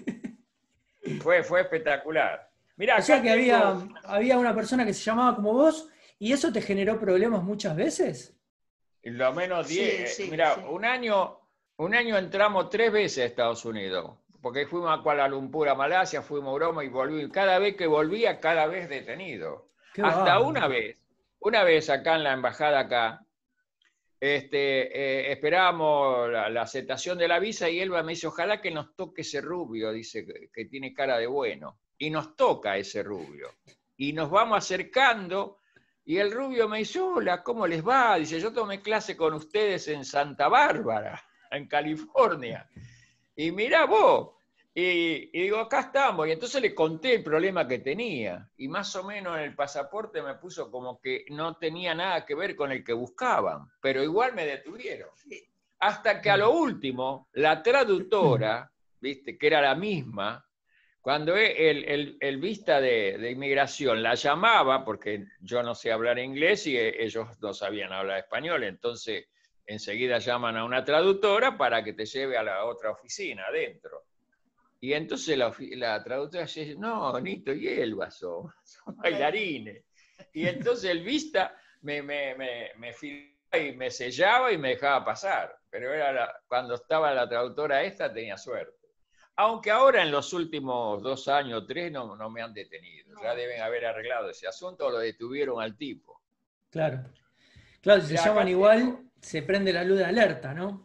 Fue, fue espectacular. Mirá, o sea que tengo... había, había una persona que se llamaba como vos, ¿y eso te generó problemas muchas veces? Lo menos diez. Sí, sí, Mirá, sí. un año, un año entramos tres veces a Estados Unidos, porque fuimos a Kuala Lumpur, a Malasia, fuimos a Europa y volví. Cada vez que volvía, cada vez detenido. Qué Hasta bárbaro. una vez, una vez acá en la embajada acá, este, eh, esperábamos la, la aceptación de la visa y Elba me dice, ojalá que nos toque ese rubio, dice que, que tiene cara de bueno. Y nos toca ese rubio. Y nos vamos acercando y el rubio me dice, hola, ¿cómo les va? Dice, yo tomé clase con ustedes en Santa Bárbara, en California. Y mirá vos. Y, y digo, acá estamos. Y entonces le conté el problema que tenía. Y más o menos en el pasaporte me puso como que no tenía nada que ver con el que buscaban. Pero igual me detuvieron. Hasta que a lo último, la traductora, ¿viste? Que era la misma, cuando el, el, el vista de, de inmigración la llamaba, porque yo no sé hablar inglés y ellos no sabían hablar español, entonces enseguida llaman a una traductora para que te lleve a la otra oficina adentro. Y entonces la, la traductora dice, no, Nito y Elba son, son bailarines. Y entonces el vista me, me, me, me filmaba y me sellaba y me dejaba pasar. Pero era la, cuando estaba la traductora esta tenía suerte. Aunque ahora en los últimos dos años, tres, no, no me han detenido. Ya deben haber arreglado ese asunto o lo detuvieron al tipo. Claro. Claro, si se Mirá, llaman acá igual, tengo. se prende la luz de alerta, ¿no?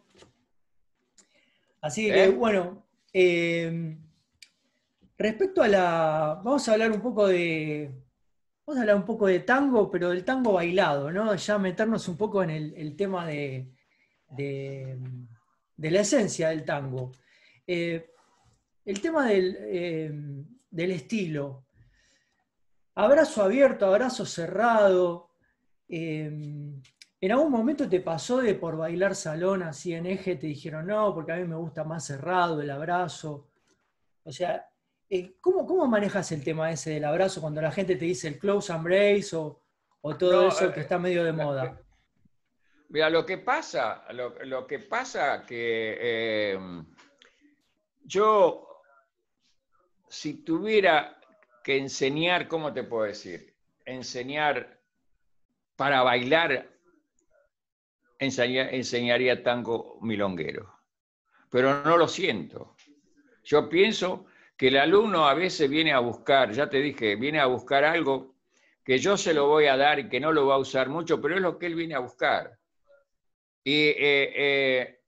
Así ¿Eh? que, bueno, eh, respecto a la... Vamos a hablar un poco de... Vamos a hablar un poco de tango, pero del tango bailado, ¿no? Ya meternos un poco en el, el tema de, de, de la esencia del tango. Eh, el tema del, eh, del estilo. Abrazo abierto, abrazo cerrado. Eh, ¿En algún momento te pasó de por bailar salón así en eje, te dijeron no, porque a mí me gusta más cerrado el abrazo? O sea, eh, ¿cómo, ¿cómo manejas el tema ese del abrazo cuando la gente te dice el close embrace o, o todo No, eso que eh, está medio de la- moda? mira, lo que pasa, lo, lo que pasa que eh, yo, si tuviera que enseñar, ¿cómo te puedo decir? Enseñar para bailar, enseña- enseñaría tango milonguero, pero no lo siento. Yo pienso que el alumno a veces viene a buscar, ya te dije, viene a buscar algo que yo se lo voy a dar y que no lo va a usar mucho, pero es lo que él viene a buscar. Y, eh, eh,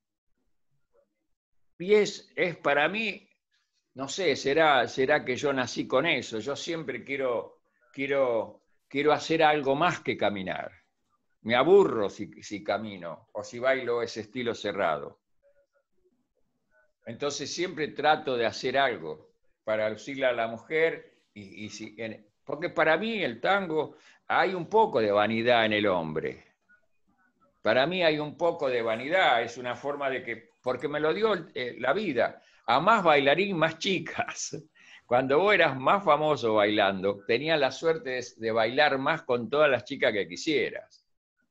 y es, es para mí, no sé, será, será que yo nací con eso. Yo siempre quiero, quiero, quiero hacer algo más que caminar. Me aburro si, si camino o si bailo ese estilo cerrado. Entonces siempre trato de hacer algo para lucirle a la mujer. Y, y si, en, porque para mí el tango hay un poco de vanidad en el hombre. Para mí hay un poco de vanidad, es una forma de que, porque me lo dio eh, la vida, a más bailarín, más chicas. Cuando vos eras más famoso bailando, tenías la suerte de, de bailar más con todas las chicas que quisieras.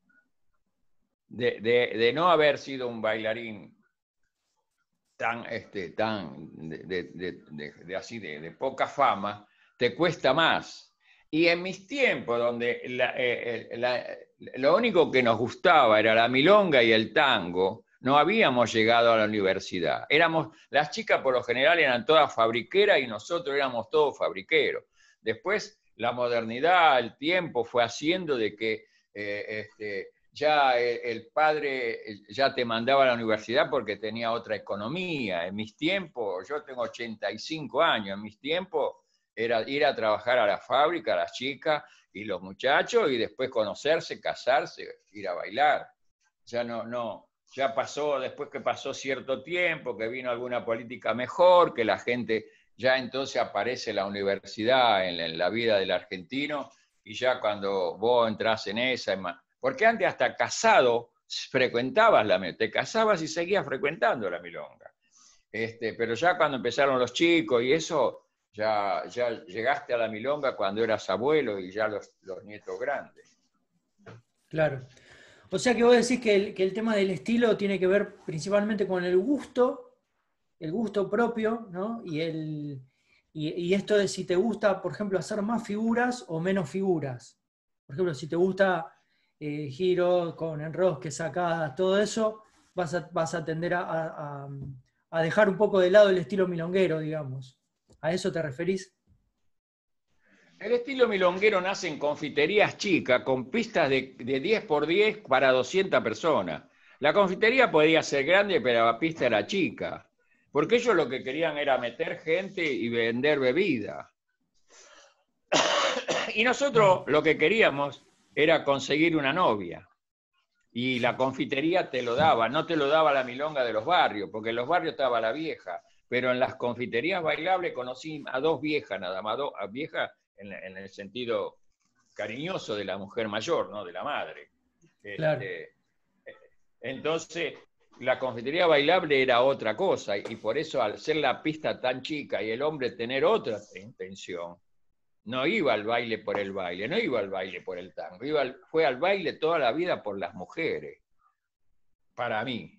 De, de, de no haber sido un bailarín tan, este, tan de, de, de, de así, de, de poca fama, te cuesta más. Y en mis tiempos, donde la, eh, la, lo único que nos gustaba era la milonga y el tango, no habíamos llegado a la universidad. Éramos, las chicas por lo general eran todas fabriqueras y nosotros éramos todos fabriqueros. Después la modernidad, el tiempo fue haciendo de que eh, este, ya el padre ya te mandaba a la universidad porque tenía otra economía. En mis tiempos, yo tengo ochenta y cinco años, en mis tiempos era ir a trabajar a la fábrica, a las chicas y los muchachos, y después conocerse, casarse, ir a bailar. Ya no, no, ya pasó, después que pasó cierto tiempo, que vino alguna política mejor, que la gente, ya entonces aparece la universidad en la, en la vida del argentino, y ya cuando vos entras en esa, porque antes hasta casado frecuentabas la milonga, te casabas y seguías frecuentando la milonga. Este, pero ya cuando empezaron los chicos y eso, ya, ya llegaste a la milonga cuando eras abuelo y ya los, los nietos grandes. Claro. O sea que vos decís que el, que el tema del estilo tiene que ver principalmente con el gusto, el gusto propio, ¿no? Y, el, y, y esto de si te gusta, por ejemplo, hacer más figuras o menos figuras. Por ejemplo, si te gusta eh, giros con enrosques, sacadas, todo eso, vas a, vas a tender a, a, a dejar un poco de lado el estilo milonguero, digamos. ¿A eso te referís? El estilo milonguero nace en confiterías chicas, con pistas de, de diez por diez para doscientas personas. La confitería podía ser grande, pero la pista era chica. Porque ellos lo que querían era meter gente y vender bebida. Y nosotros lo que queríamos era conseguir una novia. Y la confitería te lo daba, no te lo daba la milonga de los barrios, porque en los barrios estaba la vieja. Pero en las confiterías bailables conocí a dos viejas nada más, dos viejas en, en el sentido cariñoso de la mujer mayor, ¿no? De la madre. Claro. Este, entonces, la confitería bailable era otra cosa, y por eso al ser la pista tan chica y el hombre tener otra intención, no iba al baile por el baile, no iba al baile por el tango, iba al, fue al baile toda la vida por las mujeres, para mí.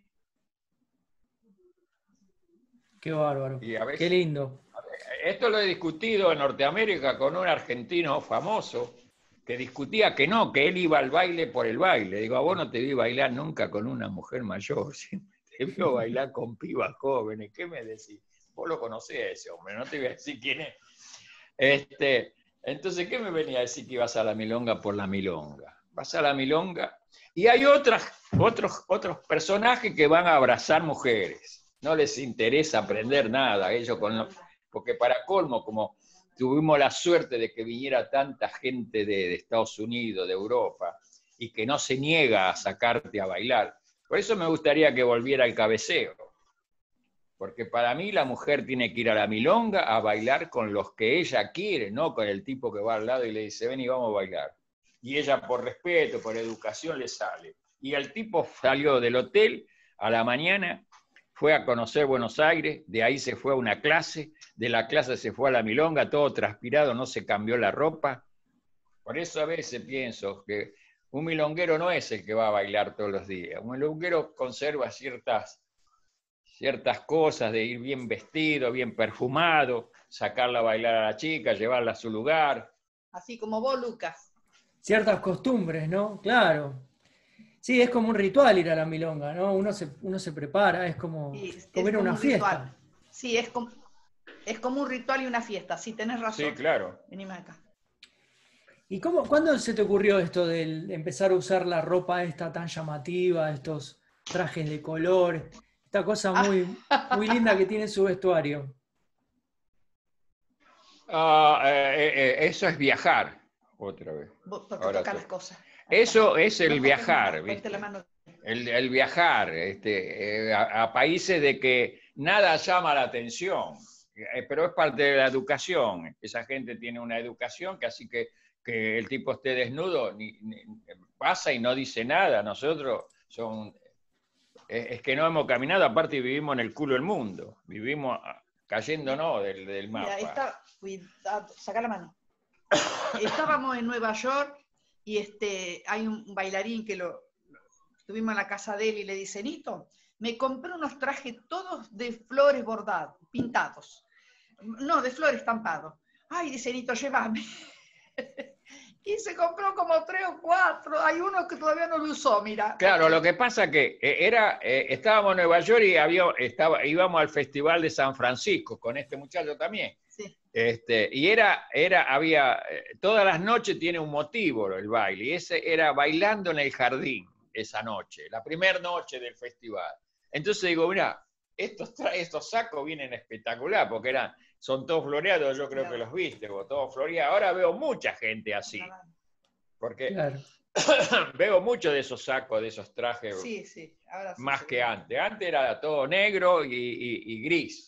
Qué bárbaro, Y a veces, qué lindo. esto lo he discutido en Norteamérica con un argentino famoso que discutía que no, que él iba al baile por el baile. Digo, a vos no te vi bailar nunca con una mujer mayor, te vio bailar con pibas jóvenes. ¿Qué me decís? Vos lo conocés a ese hombre, no te voy a decir quién es. Este, entonces, ¿qué me venía a decir que ibas a la milonga por la milonga? Vas a la milonga y hay otras, otros, otros personajes que van a abrazar mujeres. No les interesa aprender nada, ellos con lo, porque para colmo, como tuvimos la suerte de que viniera tanta gente de, de Estados Unidos, de Europa, y que no se niega a sacarte a bailar. Por eso me gustaría que volviera el cabeceo. Porque para mí la mujer tiene que ir a la milonga a bailar con los que ella quiere, no con el tipo que va al lado y le dice, ven y vamos a bailar. Y ella por respeto, por educación le sale. Y el tipo salió del hotel a la mañana, fue a conocer Buenos Aires, de ahí se fue a una clase, de la clase se fue a la milonga, todo transpirado, no se cambió la ropa. Por eso a veces pienso que un milonguero no es el que va a bailar todos los días. Un milonguero conserva ciertas, ciertas cosas de ir bien vestido, bien perfumado, sacarla a bailar a la chica, llevarla a su lugar. Así como vos, Lucas. Ciertas costumbres, ¿no? Claro. Sí, es como un ritual ir a la milonga, ¿no? Uno se, uno se prepara, es como, Sí, es como ir a como una un fiesta. ritual. Sí, es como, es como un ritual y una fiesta. Sí, tenés razón. Sí, claro. Venime acá. ¿Y cómo, cuándo se te ocurrió esto de empezar a usar la ropa esta tan llamativa, estos trajes de color, esta cosa muy, muy linda que tiene su vestuario? Ah, eh, eh, eso es viajar, otra vez. Vos, porque Ahora toca tú. las cosas. Ahí Eso está. es el No, viajar, ponte ¿viste? la mano. El, el viajar este, eh, a, a países de que nada llama la atención, eh, pero es parte de la educación. Esa gente tiene una educación que así que, que el tipo esté desnudo ni, ni, pasa y no dice nada. Nosotros son, es, es que no hemos caminado, aparte vivimos en el culo del mundo, vivimos cayéndonos del, del mapa. Mira, está, cuidado, saca la mano. Estábamos en Nueva York y este, hay un bailarín que lo, estuvimos en la casa de él y le dice, Nito, me compré unos trajes todos de flores bordados, pintados. No, de flores estampados. Ay, dice Nito, llévame. Y se compró como tres o cuatro. Hay uno que todavía no lo usó, mira. Claro, lo que pasa que era, eh, estábamos en Nueva York y había, estaba, íbamos al Festival de San Francisco con este muchacho también. Sí. Este, y era, era, había, todas las noches tiene un motivo el baile, y ese era bailando en el jardín esa noche, la primera noche del festival. Entonces digo, mira, estos, estos sacos vienen espectacular, porque eran, son todos floreados, yo creo Claro. que los viste, vos, todos floreados. Ahora veo mucha gente así, porque Claro. veo mucho de esos sacos, de esos trajes, Sí, sí. Ahora sí, más sí. que antes. Antes era todo negro y, y, y gris.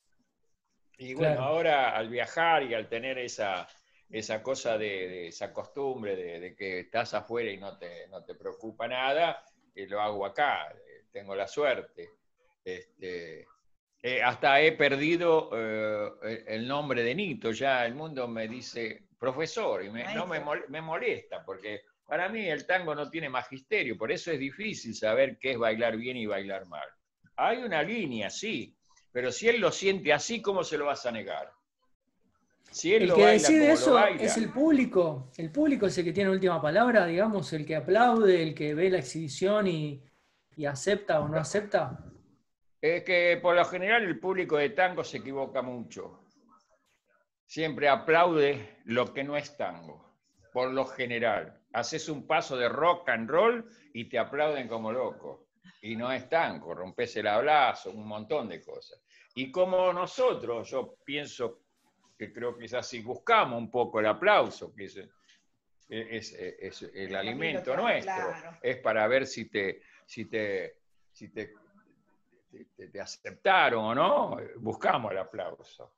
Y bueno, Claro. ahora al viajar y al tener esa, esa cosa de, de esa costumbre de, de que estás afuera y no te, no te preocupa nada, eh, lo hago acá, eh, tengo la suerte. Este, eh, hasta he perdido eh, el nombre de Nito, ya el mundo me dice profesor y me, no me, mol, me molesta, porque para mí el tango no tiene magisterio, por eso es difícil saber qué es bailar bien y bailar mal. Hay una línea, sí, pero si él lo siente así, ¿cómo se lo vas a negar? Si él El lo que baila decide como eso lo baila, es el público. El público es el que tiene la última palabra, digamos, el que aplaude, el que ve la exhibición y, y acepta o no acepta. es que por lo general el público de tango se equivoca mucho. Siempre aplaude lo que no es tango, por lo general. Haces un paso de rock and roll y te aplauden como loco. Y no es tango, rompes el abrazo, un montón de cosas. Y como nosotros, yo pienso que creo que es así, buscamos un poco el aplauso, que es, es, es, es el alimento nuestro, claro. Es para ver si te, si te, si te, te, te aceptaron o no, buscamos el aplauso.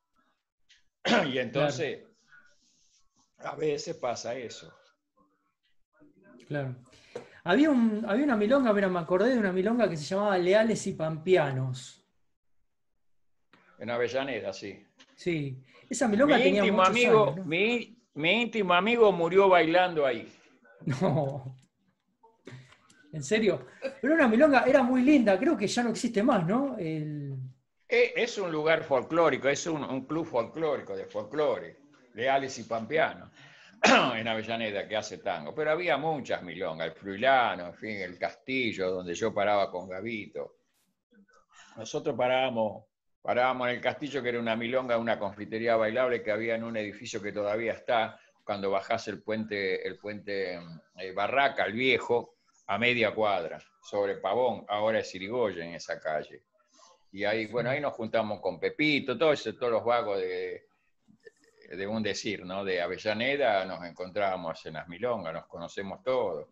Y entonces, claro, a veces pasa eso. Claro. Había, un, había una milonga, mira, me acordé de una milonga que se llamaba Leales y Pampeanos. En Avellaneda, sí. Sí. Esa milonga mi tenía íntimo muchos amigo, años, ¿no? mi, mi íntimo amigo murió bailando ahí. No. ¿En serio? Pero una milonga era muy linda, creo que ya no existe más, ¿no? El... Es un lugar folclórico, es un, un club folclórico de folclore, Leales y Pampeanos, en Avellaneda, que hace tango. Pero había muchas milongas, el Fruilano, en fin, el Castillo, donde yo paraba con Gabito. Nosotros parábamos, parábamos en el Castillo, que era una milonga, una confitería bailable que había en un edificio que todavía está, cuando bajás el puente, el puente eh, Barraca, el viejo, a media cuadra, sobre Pavón, ahora es Irigoyen en esa calle. Y ahí, bueno, ahí nos juntamos con Pepito, todo eso, todos los vagos de, de un decir, ¿no? De Avellaneda nos encontrábamos en las milongas, nos conocemos todos.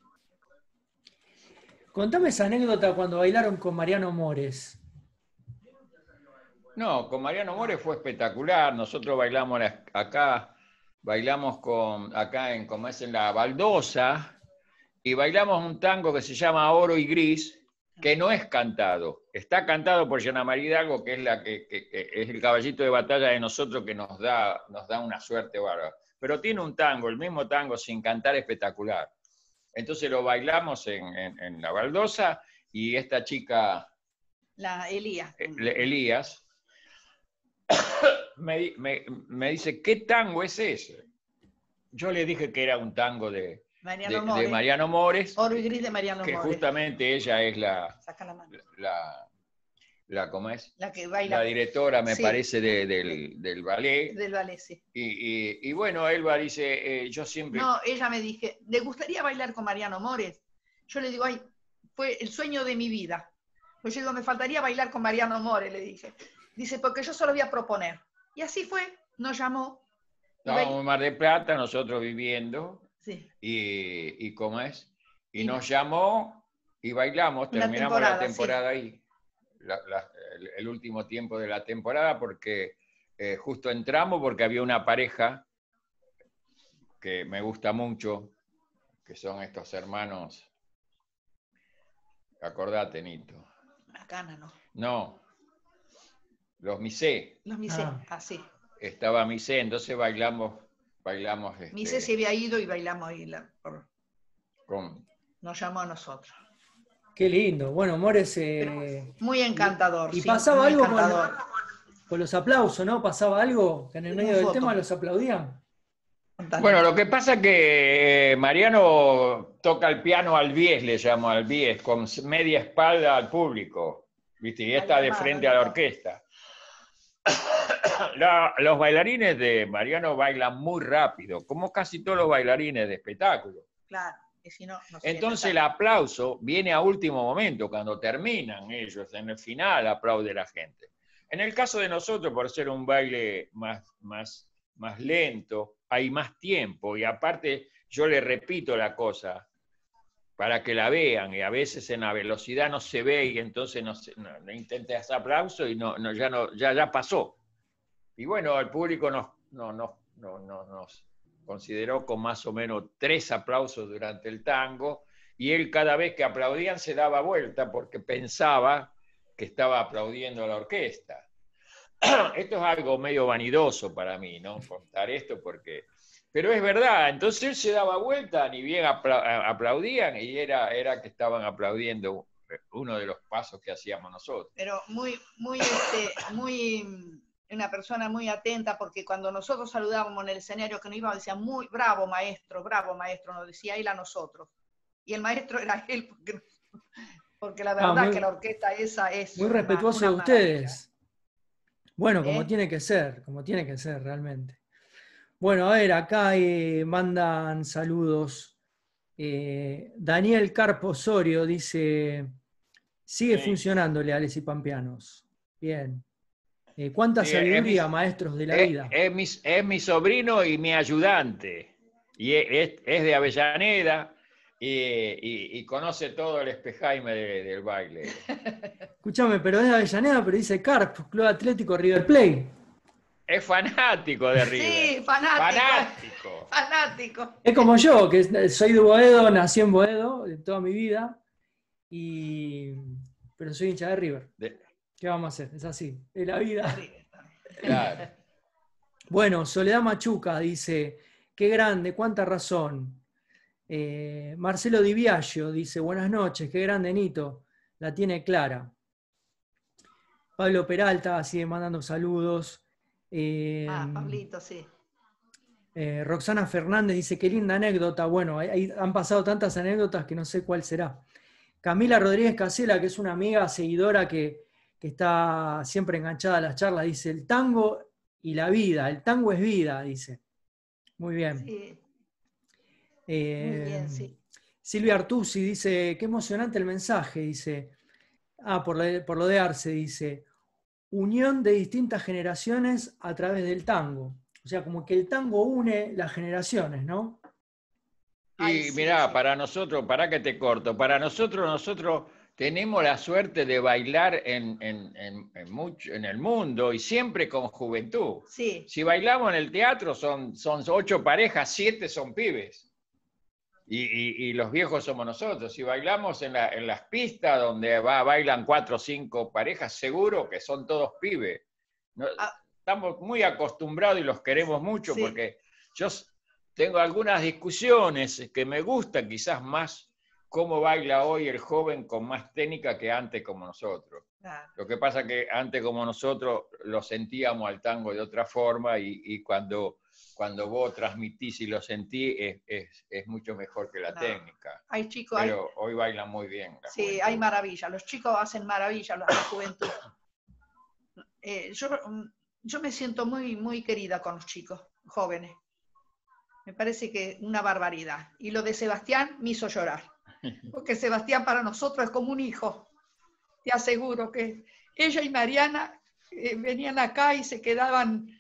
Contame esa anécdota cuando bailaron con Mariano Mores. No, con Mariano Mores fue espectacular. Nosotros bailamos acá, bailamos con, acá en, como es en la Baldosa, y bailamos un tango que se llama Oro y Gris, que no es cantado. Está cantado por Yana María Hidalgo, que es, la que, que, que es el caballito de batalla de nosotros, que nos da, nos da una suerte bárbara. Pero tiene un tango, el mismo tango, sin cantar, espectacular. Entonces lo bailamos en, en, en la baldosa, y esta chica, La Elías. Elías, me, me, me dice, ¿qué tango es ese? Yo le dije que era un tango de Mariano, de, Mores. de Mariano Mores. Oro y Gris de Mariano que Mores. justamente ella es la, Saca la mano. la, la, ¿cómo es? La que baila. La directora, me sí. parece, de, del, del ballet. Del ballet, sí. Y, y, y bueno, Elba dice, eh, yo siempre... No, ella me dije, ¿le gustaría bailar con Mariano Mores? Yo le digo, ay, fue el sueño de mi vida. Pues yo digo, me faltaría bailar con Mariano Mores, le dije. Dice, porque yo solo voy a proponer. Y así fue, nos llamó. Estábamos en Mar del Plata, nosotros viviendo. Sí. Y, y ¿cómo es? Y, y nos llamó y bailamos, terminamos la temporada sí. ahí. La, la, el, el último tiempo de la temporada, porque eh, justo entramos porque había una pareja que me gusta mucho, que son estos hermanos. Acordate, Nito. Macana, ¿no? No, los Misé. Los Misé, Ah. así. Estaba Misé, entonces bailamos, bailamos. Este, Misé se había ido y bailamos ahí. La, por, con, nos llamó a nosotros. Qué lindo. Bueno, Mores... Eh, muy encantador. Y, y sí, pasaba algo con, con los aplausos, ¿no? ¿Pasaba algo? Que en el medio del tema los aplaudían. Bueno, lo que pasa es que Mariano toca el piano al bies, le llamo al bies, con media espalda al público, ¿viste? Y está de frente a la orquesta. La, los bailarines de Mariano bailan muy rápido, como casi todos los bailarines de espectáculo. Claro, y si no, no Entonces el aplauso viene a último momento, cuando terminan ellos, en el final aplaude la gente. En el caso de nosotros, por ser un baile más, más, más lento, hay más tiempo, y aparte yo le repito la cosa para que la vean, y a veces en la velocidad no se ve, y entonces no, se, no, no intentas hacer aplauso y no, no, ya, no, ya, ya pasó. Y bueno, el público nos, no, no, no, no, nos consideró con más o menos tres aplausos durante el tango, y él cada vez que aplaudían se daba vuelta porque pensaba que estaba aplaudiendo a la orquesta. Esto es algo medio vanidoso para mí, ¿no? Contar esto porque... Pero es verdad, entonces él se daba vuelta, ni bien apla aplaudían, y era, era que estaban aplaudiendo uno de los pasos que hacíamos nosotros. Pero muy, muy, este, muy, una persona muy atenta, porque cuando nosotros saludábamos en el escenario que nos íbamos, decía, muy bravo maestro, bravo maestro, nos decía él a nosotros. Y el maestro era él, porque, porque la verdad ah, muy, que la orquesta esa es... Muy respetuoso una, una de ustedes. Maravilla. Bueno, como ¿Eh? tiene que ser, como tiene que ser realmente. Bueno, a ver, acá eh, mandan saludos. Eh, Daniel Carpo Osorio dice, sigue sí. funcionando Leales y Pampeanos. Bien. Eh, ¿Cuánta sí, sabiduría, es mi, maestros de la es, vida? Es mi, es mi sobrino y mi ayudante. Y es, es de Avellaneda y, y, y conoce todo el espejaime de, del baile. Escúchame, pero es de Avellaneda, pero dice Carp, Club Atlético River Plate. Es fanático de River. Sí, fanático. Fanático. Fanático. Es como yo, que soy de Boedo, nací en Boedo de toda mi vida, y... pero soy hincha de River. De... ¿Qué vamos a hacer? Es así, es la vida. Claro. Bueno, Soledad Machuca dice, qué grande, cuánta razón. Eh, Marcelo Di Biagio dice, buenas noches, qué grande Nito, la tiene clara. Pablo Peralta sigue mandando saludos. Eh, ah, Pablito, sí. Eh, Roxana Fernández dice, qué linda anécdota. Bueno, ahí han pasado tantas anécdotas que no sé cuál será. Camila Rodríguez Casela, que es una amiga seguidora que, que está siempre enganchada a las charlas, dice, el tango y la vida, el tango es vida, dice. Muy bien. Sí. Eh, Muy bien, sí. Silvia Artusi dice, qué emocionante el mensaje, dice. Ah, por, la, por lo de Arce, dice, unión de distintas generaciones a través del tango. O sea, como que el tango une las generaciones, ¿no? Y Ay, sí, mirá, sí. para nosotros, para que te corto, para nosotros, nosotros tenemos la suerte de bailar en, en, en, en, mucho, en el mundo y siempre con juventud. Sí. Si bailamos en el teatro son, son ocho parejas, siete son pibes. Y, y, y los viejos somos nosotros. Si bailamos en, la, en las pistas donde va, bailan cuatro o cinco parejas, seguro que son todos pibes. ¿No? Ah, Estamos muy acostumbrados y los queremos mucho sí. porque yo tengo algunas discusiones que me gustan quizás más cómo baila hoy el joven con más técnica que antes como nosotros. Claro. Lo que pasa es que antes como nosotros lo sentíamos al tango de otra forma y, y cuando... Cuando vos transmitís y lo sentís, es, es, es mucho mejor que la No. técnica. Hay chicos, Pero hay, hoy bailan muy bien. La sí, juventud. hay maravilla. Los chicos hacen maravilla, la juventud. Eh, yo, yo me siento muy, muy querida con los chicos jóvenes. Me parece que una barbaridad. Y lo de Sebastián me hizo llorar. Porque Sebastián para nosotros es como un hijo. Te aseguro que ella y Mariana eh, venían acá y se quedaban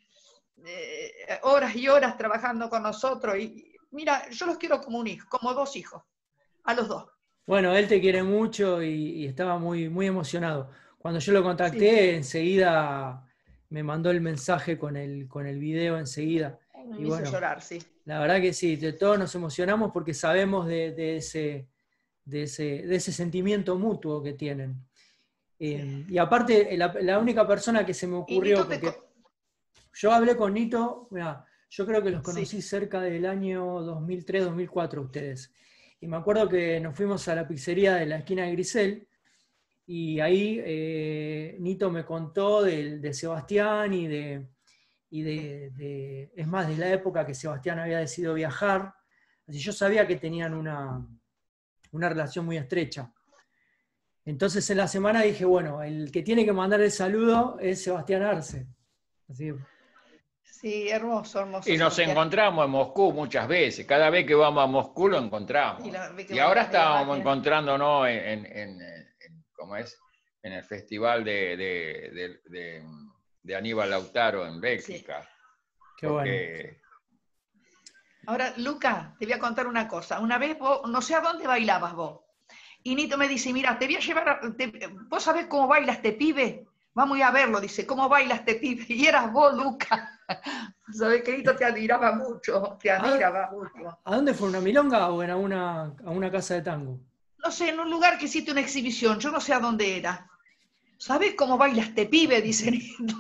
eh, horas y horas trabajando con nosotros. Y mira, yo los quiero como un hijo, como dos hijos, a los dos. Bueno, él te quiere mucho y, y estaba muy, muy emocionado. Cuando yo lo contacté, Sí. enseguida me mandó el mensaje con el, con el video enseguida. Me Y hizo bueno, llorar, sí. la verdad que sí, de todos nos emocionamos porque sabemos de, de, ese, de, ese, de ese sentimiento mutuo que tienen. Eh, Sí. y aparte, la, la única persona que se me Y ocurrió, Nito te porque co- yo hablé con Nito, mirá, yo creo que los Sí. conocí cerca del año dos mil tres, dos mil cuatro ustedes. Y me acuerdo que nos fuimos a la pizzería de la esquina de Grisel, y ahí eh, Nito me contó de, de Sebastián y, de, y de, de, es más, de la época que Sebastián había decidido viajar. Así yo sabía que tenían una, una relación muy estrecha. Entonces en la semana dije, bueno, el que tiene que mandar el saludo es Sebastián Arce. Así, Sí, hermoso, hermoso. Y nos Sebastián. encontramos en Moscú muchas veces. Cada vez que vamos a Moscú lo encontramos. Y la- ve que Y va a ahora la- la estábamos máquina. encontrándonos en, en, en, en- ¿cómo es? En el festival de, de, de, de, de Aníbal Lautaro en Bélgica. qué bueno. Porque Ahora, Luca, te voy a contar una cosa. Una vez vos, no sé a dónde bailabas vos. Y Nito me dice, mira, te voy a llevar, a, te- ¿vos sabés cómo baila este pibe? Vamos a ir a verlo, dice, ¿cómo baila este pibe? Y eras vos, Luca. Sabés que Nito te admiraba mucho, te admiraba mucho. ¿A dónde fue? ¿Una milonga o en alguna, a una casa de tango? No sé, en un lugar que hiciste una exhibición, yo no sé a dónde era. ¿Sabés cómo baila este pibe? Dice Nito.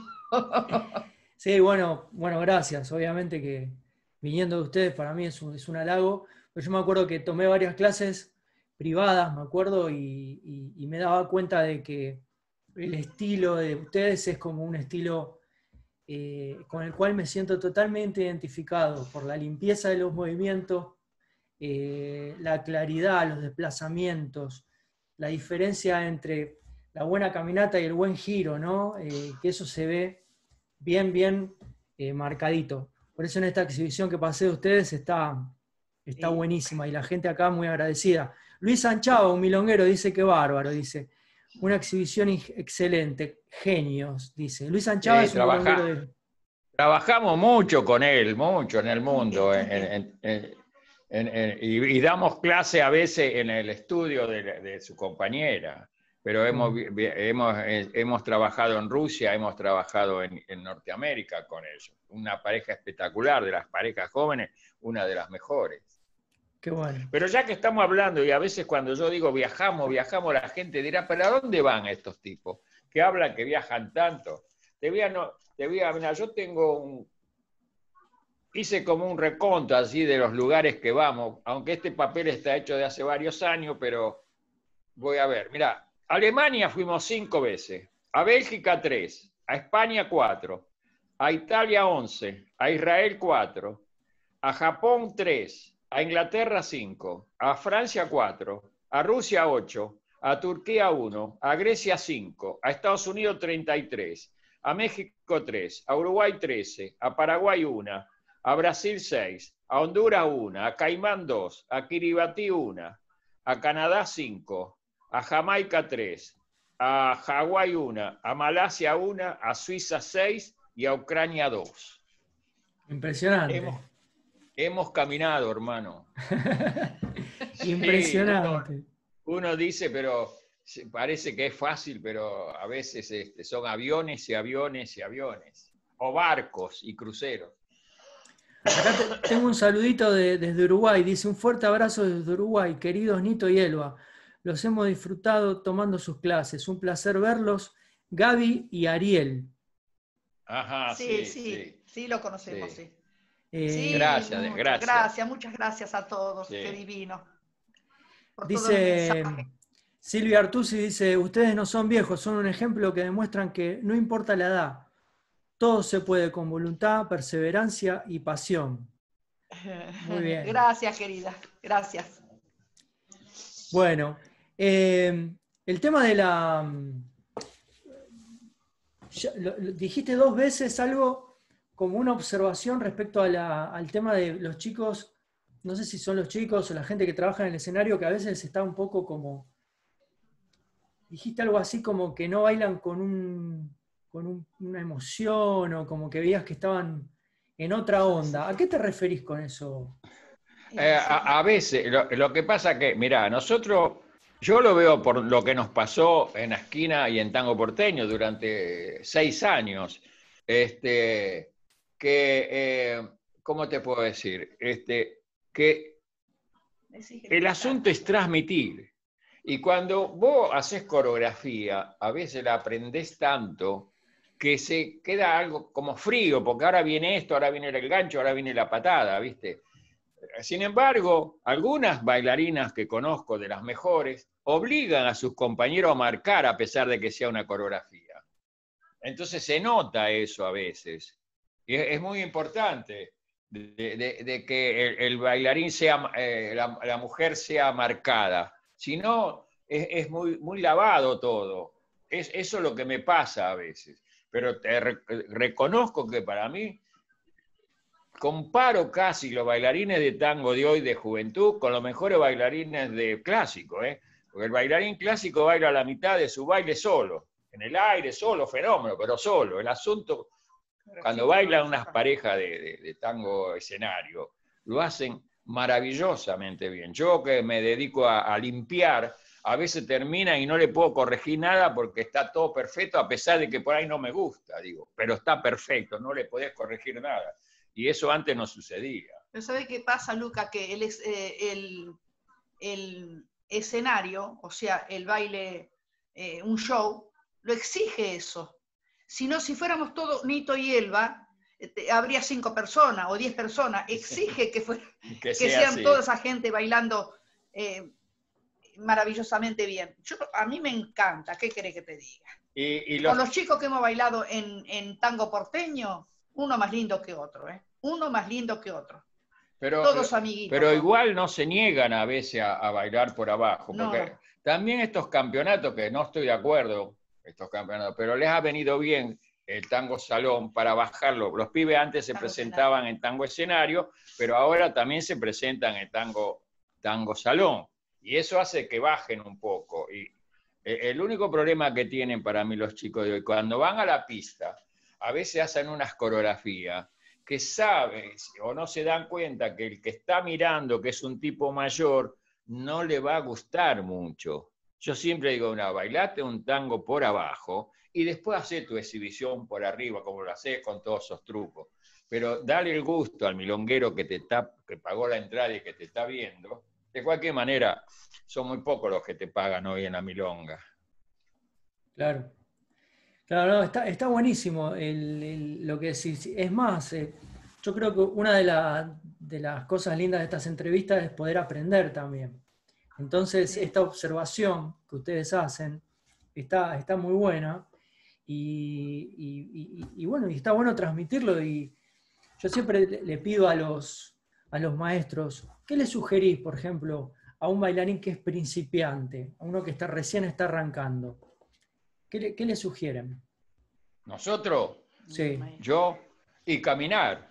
Sí, bueno, bueno, gracias. Obviamente que viniendo de ustedes para mí es un, es un halago. Pero yo me acuerdo que tomé varias clases privadas, me acuerdo, y, y- y me daba cuenta de que el estilo de ustedes es como un estilo eh, con el cual me siento totalmente identificado por la limpieza de los movimientos, eh, la claridad, los desplazamientos, la diferencia entre la buena caminata y el buen giro, ¿no? Eh, que eso se ve bien, bien eh, marcadito. Por eso en esta exhibición que pasé de ustedes está, está Sí. buenísima y la gente acá muy agradecida. Luis Sanchao, un milonguero, dice que bárbaro, dice. Una exhibición excelente, genios, dice. Luis Sanchao eh, es un trabaja, milonguero de... trabajamos mucho con él, mucho en el mundo. Muy En, bien, en, en, en, en, y, y damos clase a veces en el estudio de, de su compañera. Pero hemos, hemos, hemos trabajado en Rusia, hemos trabajado en, en Norteamérica con ellos. Una pareja espectacular, de las parejas jóvenes, una de las mejores. Qué bueno. Pero ya que estamos hablando, y a veces cuando yo digo viajamos, viajamos, la gente dirá, ¿pero a dónde van estos tipos? Que hablan que viajan tanto. Te voy a, no, te voy a mira, yo tengo un... Hice como un reconto así de los lugares que vamos, aunque este papel está hecho de hace varios años, pero voy a ver. Mira, a Alemania fuimos cinco veces, a Bélgica tres, a España cuatro, a Italia once, a Israel cuatro, a Japón tres, a Inglaterra cinco, a Francia cuatro, a Rusia ocho, a Turquía uno, a Grecia cinco, a Estados Unidos treinta y tres, a México tres, a Uruguay trece, a Paraguay uno, a Brasil seis, a Honduras uno, a Caimán dos, a Kiribati uno, a Canadá cinco, a Jamaica tres, a Hawái uno, a Malasia uno, a Suiza seis y a Ucrania dos. Impresionante. Hemos, hemos caminado, hermano. Impresionante. Sí, uno, uno dice, pero parece que es fácil, pero a veces este, son aviones y aviones y aviones. O barcos y cruceros. Acá te- tengo un saludito de- desde Uruguay. Dice, un fuerte abrazo desde Uruguay, queridos Nito y Elba. Los hemos disfrutado tomando sus clases. Un placer verlos, Gaby y Ariel. Ajá, Sí, sí, sí, sí, sí lo conocemos, sí. sí. Eh, Sí, Gracias, de- muchas gracias. gracias, muchas gracias a todos, qué Sí. divino, por todos los dice mensajes. Silvia Artusi, dice, ustedes no son viejos, son un ejemplo que demuestran que no importa la edad, todo se puede con voluntad, perseverancia y pasión. Muy bien. Gracias, querida, gracias. Bueno, eh, el tema de la... ya lo- lo- dijiste dos veces algo como una observación respecto a la- al tema de los chicos, no sé si son los chicos o la gente que trabaja en el escenario, que a veces está un poco como... Dijiste algo así como que no bailan con, un, con un- una emoción o como que veías que estaban en otra onda. ¿A qué te referís con eso? Eh, a, a veces, lo, lo que pasa que, mira, nosotros, yo lo veo por lo que nos pasó en la esquina y en Tango Porteño durante seis años, este, que, eh, ¿cómo te puedo decir? Este, que el asunto es transmitir. Y cuando vos haces coreografía, a veces la aprendés tanto que se queda algo como frío, porque ahora viene esto, ahora viene el gancho, ahora viene la patada, ¿viste? Sin embargo, algunas bailarinas que conozco de las mejores obligan a sus compañeros a marcar a pesar de que sea una coreografía. Entonces se nota eso a veces. Y es muy importante de, de, de que el, el, bailarín sea, eh, la, la mujer sea marcada. Si no, es, es muy, muy lavado todo. Es, eso es lo que me pasa a veces. Pero te re, reconozco que para mí comparo casi los bailarines de tango de hoy de juventud con los mejores bailarines de clásico, ¿eh? Porque el bailarín clásico baila la mitad de su baile solo, en el aire, solo, fenómeno, pero solo. El asunto, cuando bailan unas parejas de, de, de tango escenario, lo hacen maravillosamente bien. Yo que me dedico a, a limpiar, a veces termina y no le puedo corregir nada porque está todo perfecto, a pesar de que por ahí no me gusta, digo, pero está perfecto, no le podés corregir nada. Y eso antes no sucedía. Pero ¿sabe qué pasa, Luca? Que el, eh, el, el escenario, o sea, el baile, eh, un show, lo exige eso. Si no, si fuéramos todos Nito y Elba, eh, habría cinco personas o diez personas. Exige que, fuera, que, que sea sean así. Toda esa gente bailando eh, maravillosamente bien. Yo, a mí me encanta, ¿qué querés que te diga? Y, y los... Con los chicos que hemos bailado en, en tango porteño, uno más lindo que otro, ¿eh? Uno más lindo que otro. Pero, todos amiguitos. pero todos. igual no se niegan a veces a, a bailar por abajo, No, porque no. también estos campeonatos, que no estoy de acuerdo, estos campeonatos, pero les ha venido bien el tango salón para bajarlo. Los pibes antes se Tango presentaban escenario. en tango escenario, pero ahora también se presentan en tango, tango salón. Y eso hace que bajen un poco. Y el único problema que tienen para mí los chicos de hoy, cuando van a la pista, a veces hacen unas coreografías que saben o no se dan cuenta que el que está mirando, que es un tipo mayor, no le va a gustar mucho. Yo siempre digo, una, bailate un tango por abajo y después hace tu exhibición por arriba, como lo haces con todos esos trucos. Pero dale el gusto al milonguero que, te está, que pagó la entrada y que te está viendo. De cualquier manera, son muy pocos los que te pagan hoy en la milonga. Claro. Claro, no, está, está buenísimo el, el, lo que decís. Es más, eh, yo creo que una de, la, de las cosas lindas de estas entrevistas es poder aprender también. Entonces, Sí. esta observación que ustedes hacen está, está muy buena y, y, y, y bueno, y está bueno transmitirlo. Y yo siempre le, le pido a los, a los maestros, ¿qué le sugerís, por ejemplo, a un bailarín que es principiante, a uno que está, recién está arrancando? ¿Qué le, qué le sugieren? Nosotros, Sí. yo, y caminar.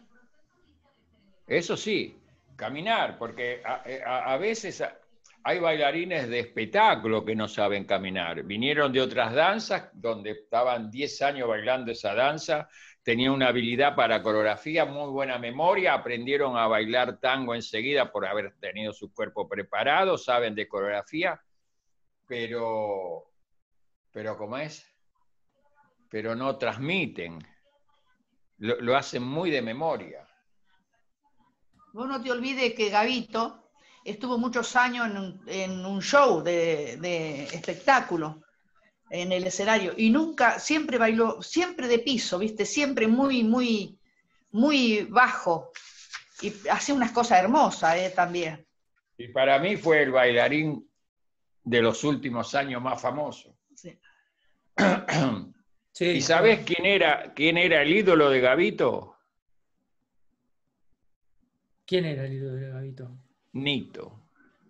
Eso sí, caminar, porque a, a, a veces hay bailarines de espectáculo que no saben caminar. Vinieron de otras danzas, donde estaban diez años bailando esa danza, tenían una habilidad para coreografía, muy buena memoria, aprendieron a bailar tango enseguida por haber tenido su cuerpo preparado, saben de coreografía, pero, pero ¿cómo es? Pero no transmiten, lo, lo hacen muy de memoria. vos no te olvides que Gabito estuvo muchos años en un, en un show de, de espectáculo, en el escenario, y nunca, siempre bailó, siempre de piso, ¿viste? Siempre muy, muy, muy bajo, y hacía unas cosas hermosas, ¿eh? También. Y para mí fue el bailarín de los últimos años más famoso. Sí. Sí, ¿Y sabés claro. quién era, quién era el ídolo de Gabito? ¿Quién era el ídolo de Gabito? Nito.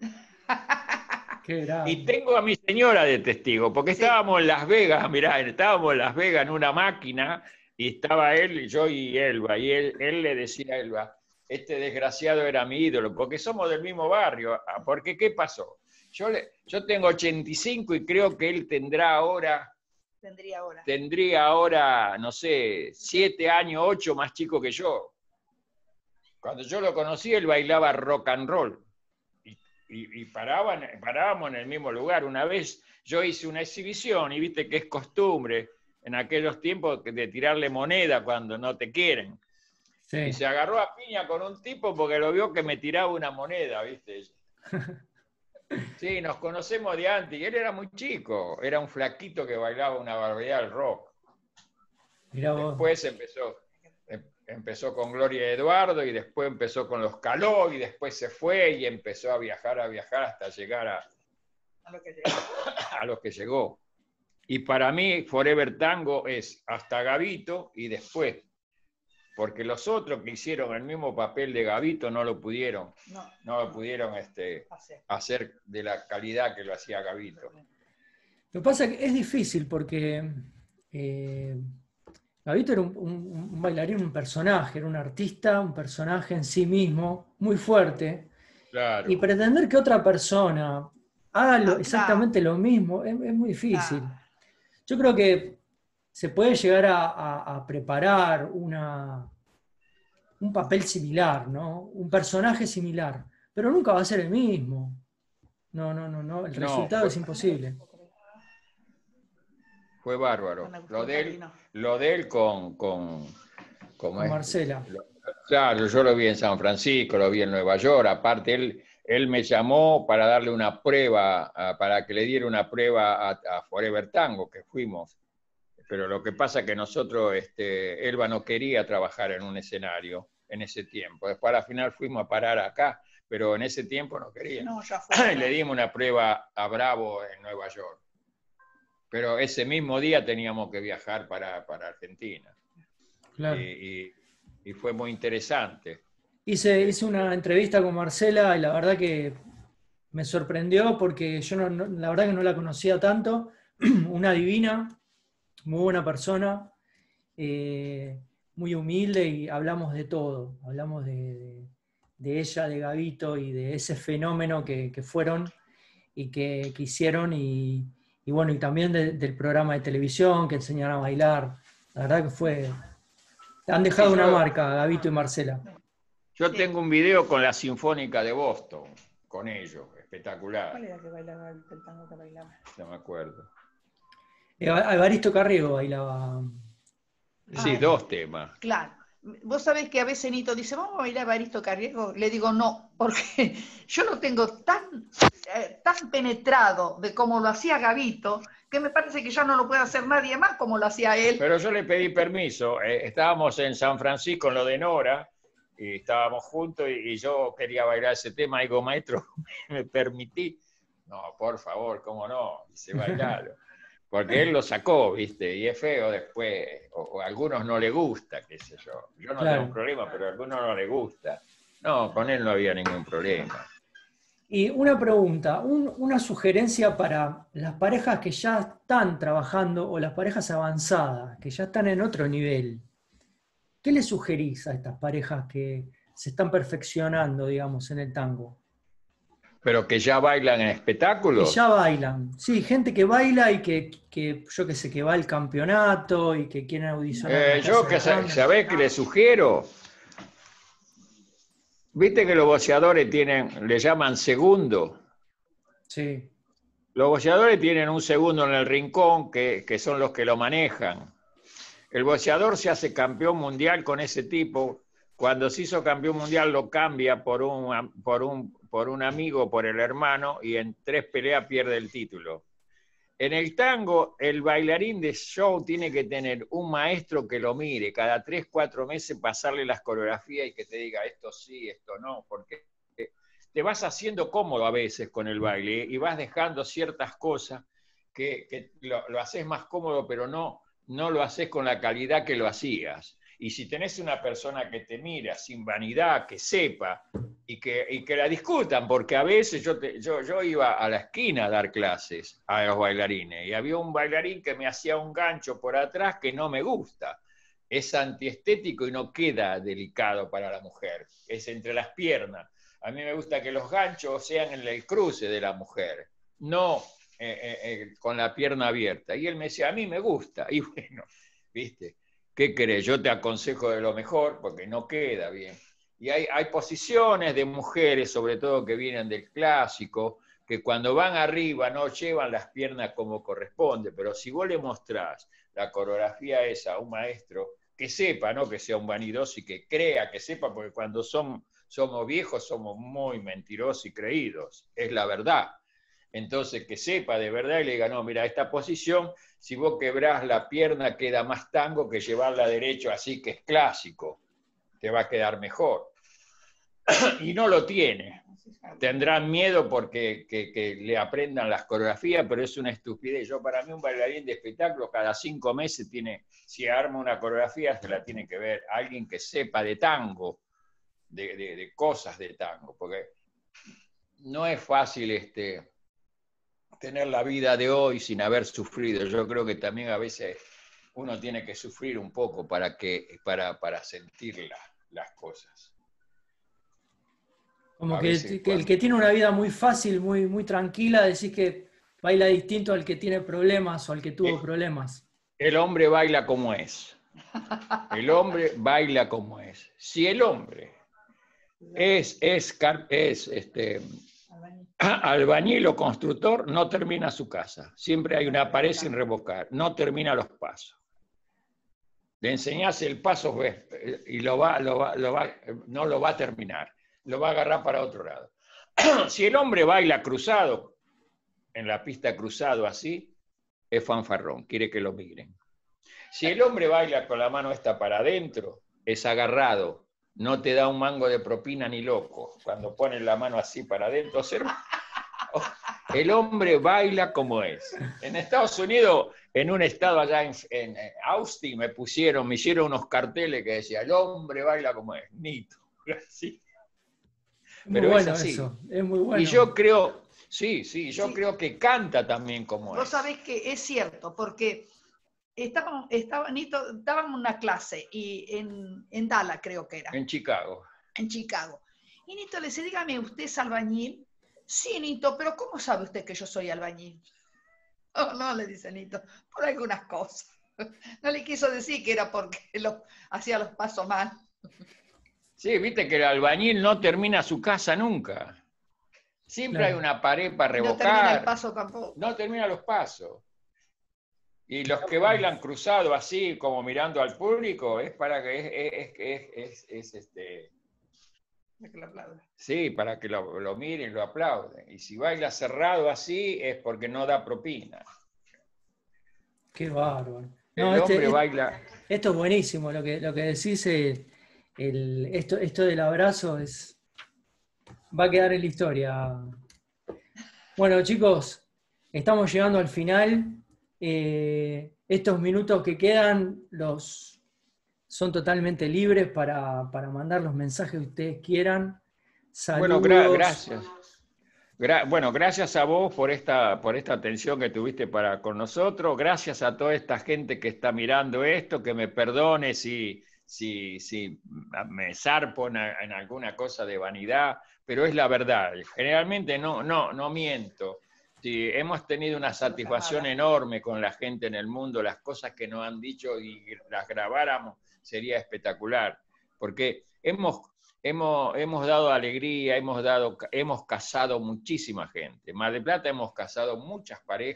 Qué Y grande. tengo a mi señora de testigo, porque Sí. estábamos en Las Vegas, mirá, estábamos en Las Vegas en una máquina, y estaba él, yo y Elba, y él, él le decía a Elba, este desgraciado era mi ídolo, porque somos del mismo barrio. Porque, ¿qué pasó? Yo, le, yo tengo ochenta y cinco y creo que él tendrá ahora, Tendría ahora. tendría ahora, no sé, siete años, ocho más chico que yo. Cuando yo lo conocí, él bailaba rock and roll. Y, y, y paraban, parábamos en el mismo lugar. Una vez yo hice una exhibición, y viste que es costumbre en aquellos tiempos de tirarle moneda cuando no te quieren. Sí. Y se agarró a piña con un tipo porque lo vio que me tiraba una moneda, ¿viste? Sí, nos conocemos de antes, y él era muy chico, era un flaquito que bailaba una barbaridad del rock. Mirá vos. Después empezó, empezó con Gloria Eduardo, y después empezó con los Caló, y después se fue y empezó a viajar, a viajar hasta llegar a, A lo que llegó. a lo que llegó. Y para mí Forever Tango es hasta Gabito y después, porque los otros que hicieron el mismo papel de Gabito no lo pudieron, No, no lo pudieron este, hace. hacer de la calidad que lo hacía Gabito. Lo que pasa es que es difícil porque eh, Gabito era un, un, un bailarín, un personaje, era un artista, un personaje en sí mismo, muy fuerte. Claro. Y pretender que otra persona haga lo, No, exactamente lo mismo es, es muy difícil. no. Yo creo que se puede llegar a, a, a preparar una, un papel similar, ¿no? Un personaje similar, pero nunca va a ser el mismo. No, no, no, no. El No, resultado fue, es imposible. fue bárbaro. Lo de él, lo de él con, con, Con es? Marcela. Lo, claro, yo lo vi en San Francisco, lo vi en Nueva York. Aparte, él, él me llamó para darle una prueba, a, para que le diera una prueba a, a Forever Tango, que fuimos. Pero lo que pasa es que nosotros, este, Elba no quería trabajar en un escenario en ese tiempo. Después al final fuimos a parar acá, pero en ese tiempo no quería. No, ya fue. Le dimos una prueba a Bravo en Nueva York. Pero ese mismo día teníamos que viajar para, para Argentina. Claro. Y, y, y fue muy interesante. Hice, hice una entrevista con Marcela y la verdad que me sorprendió porque yo no, no, la verdad que no la conocía tanto. Una divina, muy buena persona, eh, muy humilde, y hablamos de todo. Hablamos de, de, de ella, de Gabito y de ese fenómeno que, que fueron y que, que hicieron, y, y bueno, y también de, del programa de televisión que enseñaron a bailar. La verdad que fue... Han dejado Sí, yo, una marca, Gabito y Marcela. Yo Sí. tengo un video con la Sinfónica de Boston, con ellos, espectacular. ¿Cuál era que bailaba el tango que bailaba? No me acuerdo. Evaristo Carriego bailaba. Sí, Ah, dos temas. claro. Vos sabés que a veces Nito dice, vamos a bailar Evaristo Carriego. Le digo no, porque yo lo tengo tan, eh, tan penetrado de cómo lo hacía Gabito, que me parece que ya no lo puede hacer nadie más como lo hacía él. Pero yo le pedí permiso. Eh, estábamos en San Francisco en lo de Nora, y estábamos juntos, y, y yo quería bailar ese tema. Y digo, maestro, ¿me permití? No, por favor, ¿cómo no? Dice, bailalo. Porque él lo sacó, ¿viste? Y es feo después, o, o a algunos no le gusta, qué sé yo. Yo no Claro. tengo problema, pero a algunos no le gusta. No, con él no había ningún problema. Y una pregunta, un, una sugerencia para las parejas que ya están trabajando o las parejas avanzadas, que ya están en otro nivel. ¿Qué le sugerís a estas parejas que se están perfeccionando, digamos, en el tango? Pero que ya bailan en Que espectáculos. ya bailan. Sí, gente que baila y que, que yo que sé, que va al campeonato y que quieren audicionar. en Eh, las yo, casas que de sa- cambio. ¿sabés qué le sugiero? Viste que los boxeadores tienen, le llaman segundo. Sí, Los boxeadores tienen un segundo en el rincón, que, que son los que lo manejan. El boxeador se hace campeón mundial con ese tipo cuando se hizo campeón mundial lo cambia por un, por un, por un amigo, por el hermano, y en tres peleas pierde el título. En el tango, el bailarín de show tiene que tener un maestro que lo mire, cada tres, cuatro meses pasarle las coreografías y que te diga esto sí, esto no, porque te vas haciendo cómodo a veces con el baile y vas dejando ciertas cosas que, que lo, lo haces más cómodo, pero no, no lo haces con la calidad que lo hacías. Y si tenés una persona que te mira sin vanidad, que sepa, y que, y que la discutan, porque a veces yo, te, yo, yo iba a la esquina a dar clases a los bailarines, y había un bailarín que me hacía un gancho por atrás que no me gusta. Es antiestético y no queda delicado para la mujer, es entre las piernas. A mí me gusta que los ganchos sean en el cruce de la mujer, no eh, eh, eh, con la pierna abierta. Y él me decía, a mí me gusta, y bueno, ¿viste? ¿Qué querés? Yo te aconsejo de lo mejor porque no queda bien. Y hay, hay posiciones de mujeres, sobre todo que vienen del clásico, que cuando van arriba no llevan las piernas como corresponde, pero si vos le mostrás la coreografía esa a un maestro, que sepa, no que sea un vanidoso y que crea, que sepa, porque cuando son, somos viejos somos muy mentirosos y creídos, es la verdad. Entonces, que sepa de verdad y le diga, no, mira, esta posición, si vos quebrás la pierna, queda más tango que llevarla derecho así, que es clásico. Te va a quedar mejor. Y no lo tiene. Tendrán miedo porque que, que le aprendan las coreografías, pero es una estupidez. Yo, para mí, un bailarín de espectáculo, cada cinco meses tiene, si arma una coreografía, se la tiene que ver alguien que sepa de tango, de, de, de cosas de tango, porque no es fácil este... tener la vida de hoy sin haber sufrido. Yo creo que también a veces uno tiene que sufrir un poco para, que, para, para sentir la, las cosas. Como que, que cuando... el que tiene una vida muy fácil, muy, muy tranquila, decís que baila distinto al que tiene problemas o al que tuvo el, problemas. El hombre baila como es. El hombre baila como es. Si el hombre es, es, es este, albañil o constructor, no termina su casa. Siempre hay una pared sin revocar. No termina los pasos. Le enseñás el paso y lo va, lo va, lo va, no lo va a terminar. Lo va a agarrar para otro lado. Si el hombre baila cruzado, en la pista cruzado así, es fanfarrón, quiere que lo miren. Si el hombre baila con la mano esta para adentro, es agarrado, no te da un mango de propina ni loco. Cuando pones la mano así para adentro, el hombre baila como es. En Estados Unidos, en un estado allá en, en Austin, me pusieron, me hicieron unos carteles que decía, el hombre baila como es, nito. Así. Pero muy es bueno así. Eso, es muy bueno. Y yo creo, sí, sí, yo sí. creo que canta también como Vos es. sabés que es cierto, porque estábamos, estaba, Nito, dábamos una clase y en, en Dallas creo que era. En Chicago. En Chicago. Y Nito le dice, dígame, ¿usted es albañil? Sí, Nito, pero ¿cómo sabe usted que yo soy albañil? Oh, no, le dice Nito, por algunas cosas. No le quiso decir que era porque lo, hacía los pasos mal. Sí, viste que el albañil no termina su casa nunca. Siempre claro. hay una pared para revocar. No termina el paso tampoco. No termina los pasos. Y los que bailan cruzado así, como mirando al público, es para que es, es, es, es, es este. Para que lo aplaudan. Sí, para que lo, lo miren, lo aplauden. Y si baila cerrado así, es porque no da propina. Qué bárbaro. No, el este, hombre baila. Esto es buenísimo, lo que, lo que decís. El, el, esto, esto del abrazo es. Va a quedar en la historia. Bueno, chicos, estamos llegando al final. Eh, estos minutos que quedan los, son totalmente libres para, para mandar los mensajes que ustedes quieran. Saludos. Bueno, gra gracias. Gra bueno, gracias a vos por esta, por esta atención que tuviste para con nosotros. Gracias a toda esta gente que está mirando esto, que me perdone si, si, si me zarpo en, en alguna cosa de vanidad, pero es la verdad. Generalmente no, no, no miento. Sí, hemos tenido una satisfacción enorme con la gente en el mundo, las cosas que nos han dicho y las grabáramos sería espectacular, porque hemos, hemos, hemos dado alegría, hemos, dado, hemos casado muchísima gente. En Mar del Plata hemos casado muchas parejas,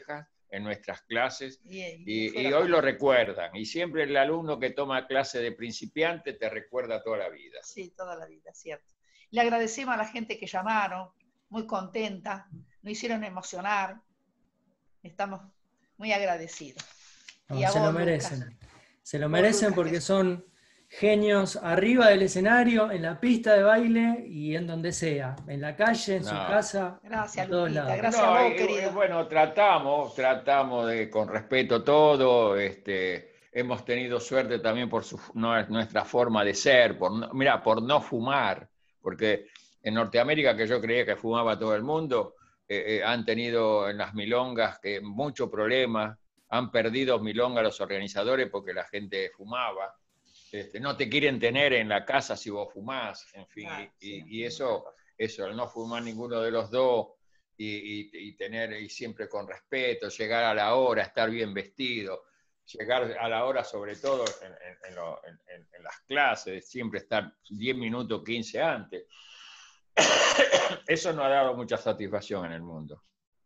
en nuestras clases, Y, y y, y fuera hoy lo para- recuerdan. Y siempre el alumno que toma clase de principiante te recuerda toda la vida. Sí, toda la vida, cierto. Le agradecemos a la gente que llamaron, muy contenta, nos hicieron emocionar. Estamos muy agradecidos. No, Y a se vos, lo merecen. Lucas. Se lo Vos, merecen Lucas, porque que- son genios arriba del escenario, en la pista de baile y en donde sea, en la calle, en su No. casa, Gracias, en todos Luquita, lados. gracias No, a vos, y- querido. y bueno, tratamos, tratamos de con respeto todo, este, hemos tenido suerte también por su, no, nuestra forma de ser, por no, mira, por no fumar, porque en Norteamérica, que yo creía que fumaba todo el mundo, eh, eh, han tenido en las milongas que mucho problema, han perdido milongas los organizadores porque la gente fumaba. Este, no te quieren tener en la casa si vos fumás, en fin, Ah, y, sí, y eso, eso, el no fumar ninguno de los dos y, y, y tener, y siempre con respeto, llegar a la hora, estar bien vestido, llegar a la hora sobre todo en, en, en, lo, en, en las clases, siempre estar diez minutos, quince antes. Eso nos ha dado mucha satisfacción en el mundo.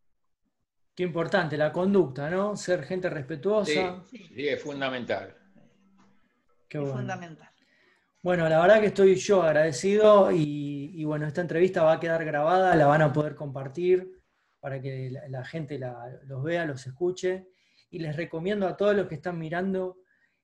Qué importante, la conducta, ¿no? Ser gente Sí, respetuosa. sí, es fundamental. Qué Es bueno. fundamental. Bueno, la verdad que estoy yo agradecido y, y bueno, esta entrevista va a quedar grabada, la van a poder compartir para que la, la gente la- los vea, los escuche. Y les recomiendo a todos los que están mirando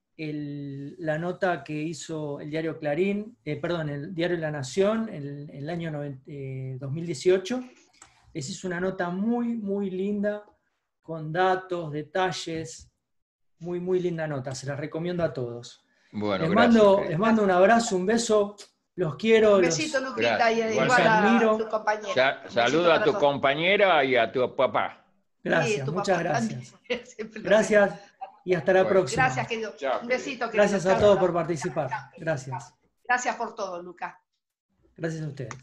el- la nota que hizo el diario Clarín, eh, perdón, el diario La Nación en el año noventa, eh, dos mil dieciocho. Les hizo una nota muy, muy linda, con datos, detalles, muy, muy linda nota. Se las recomiendo a todos. Bueno, Les gracias. mando, querido. les mando un abrazo, un beso, los quiero, Un los, besito, Luquita, Gracias. y Igual igual los a admiro. tu compañera. Sa- Un besito saludo a para tu todos. compañera y a tu papá. gracias, Y tu muchas papá gracias. también, siempre lo Gracias y hasta la Bueno. próxima. Gracias, querido. Chao, Un besito, querido. Gracias a Chao, todos chao. por participar. Gracias. Gracias por todo, Lucas. Gracias a ustedes.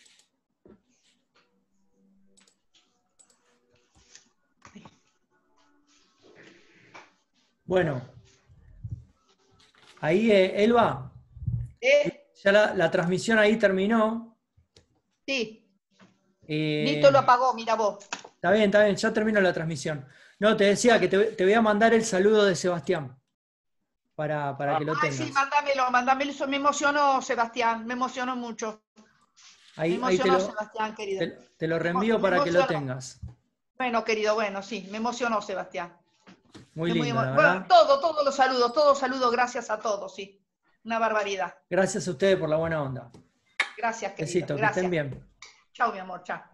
Bueno, ahí, eh, Elba, ¿Eh? ya la, la transmisión ahí terminó. Sí. Eh, Nito lo apagó, mira vos. Está bien, está bien, ya terminó la transmisión. No, te decía que te, te voy a mandar el saludo de Sebastián para, para que lo Ay, tengas. sí, mándamelo, mándamelo. Eso me emocionó, Sebastián. Me emocionó mucho. Ahí, me ahí te, emocionó, lo, Sebastián, querido. te, te lo reenvío Me para que lo emocionó. tengas. Bueno, querido, bueno, sí, me emocionó, Sebastián. Muy Me lindo, emo- la bueno, verdad. todo, todos los saludos, todos saludos, gracias a todos, sí. Una barbaridad. Gracias a ustedes por la buena onda. Gracias, querido. Besito, que Gracias. estén bien. Chao, mi amor, chao.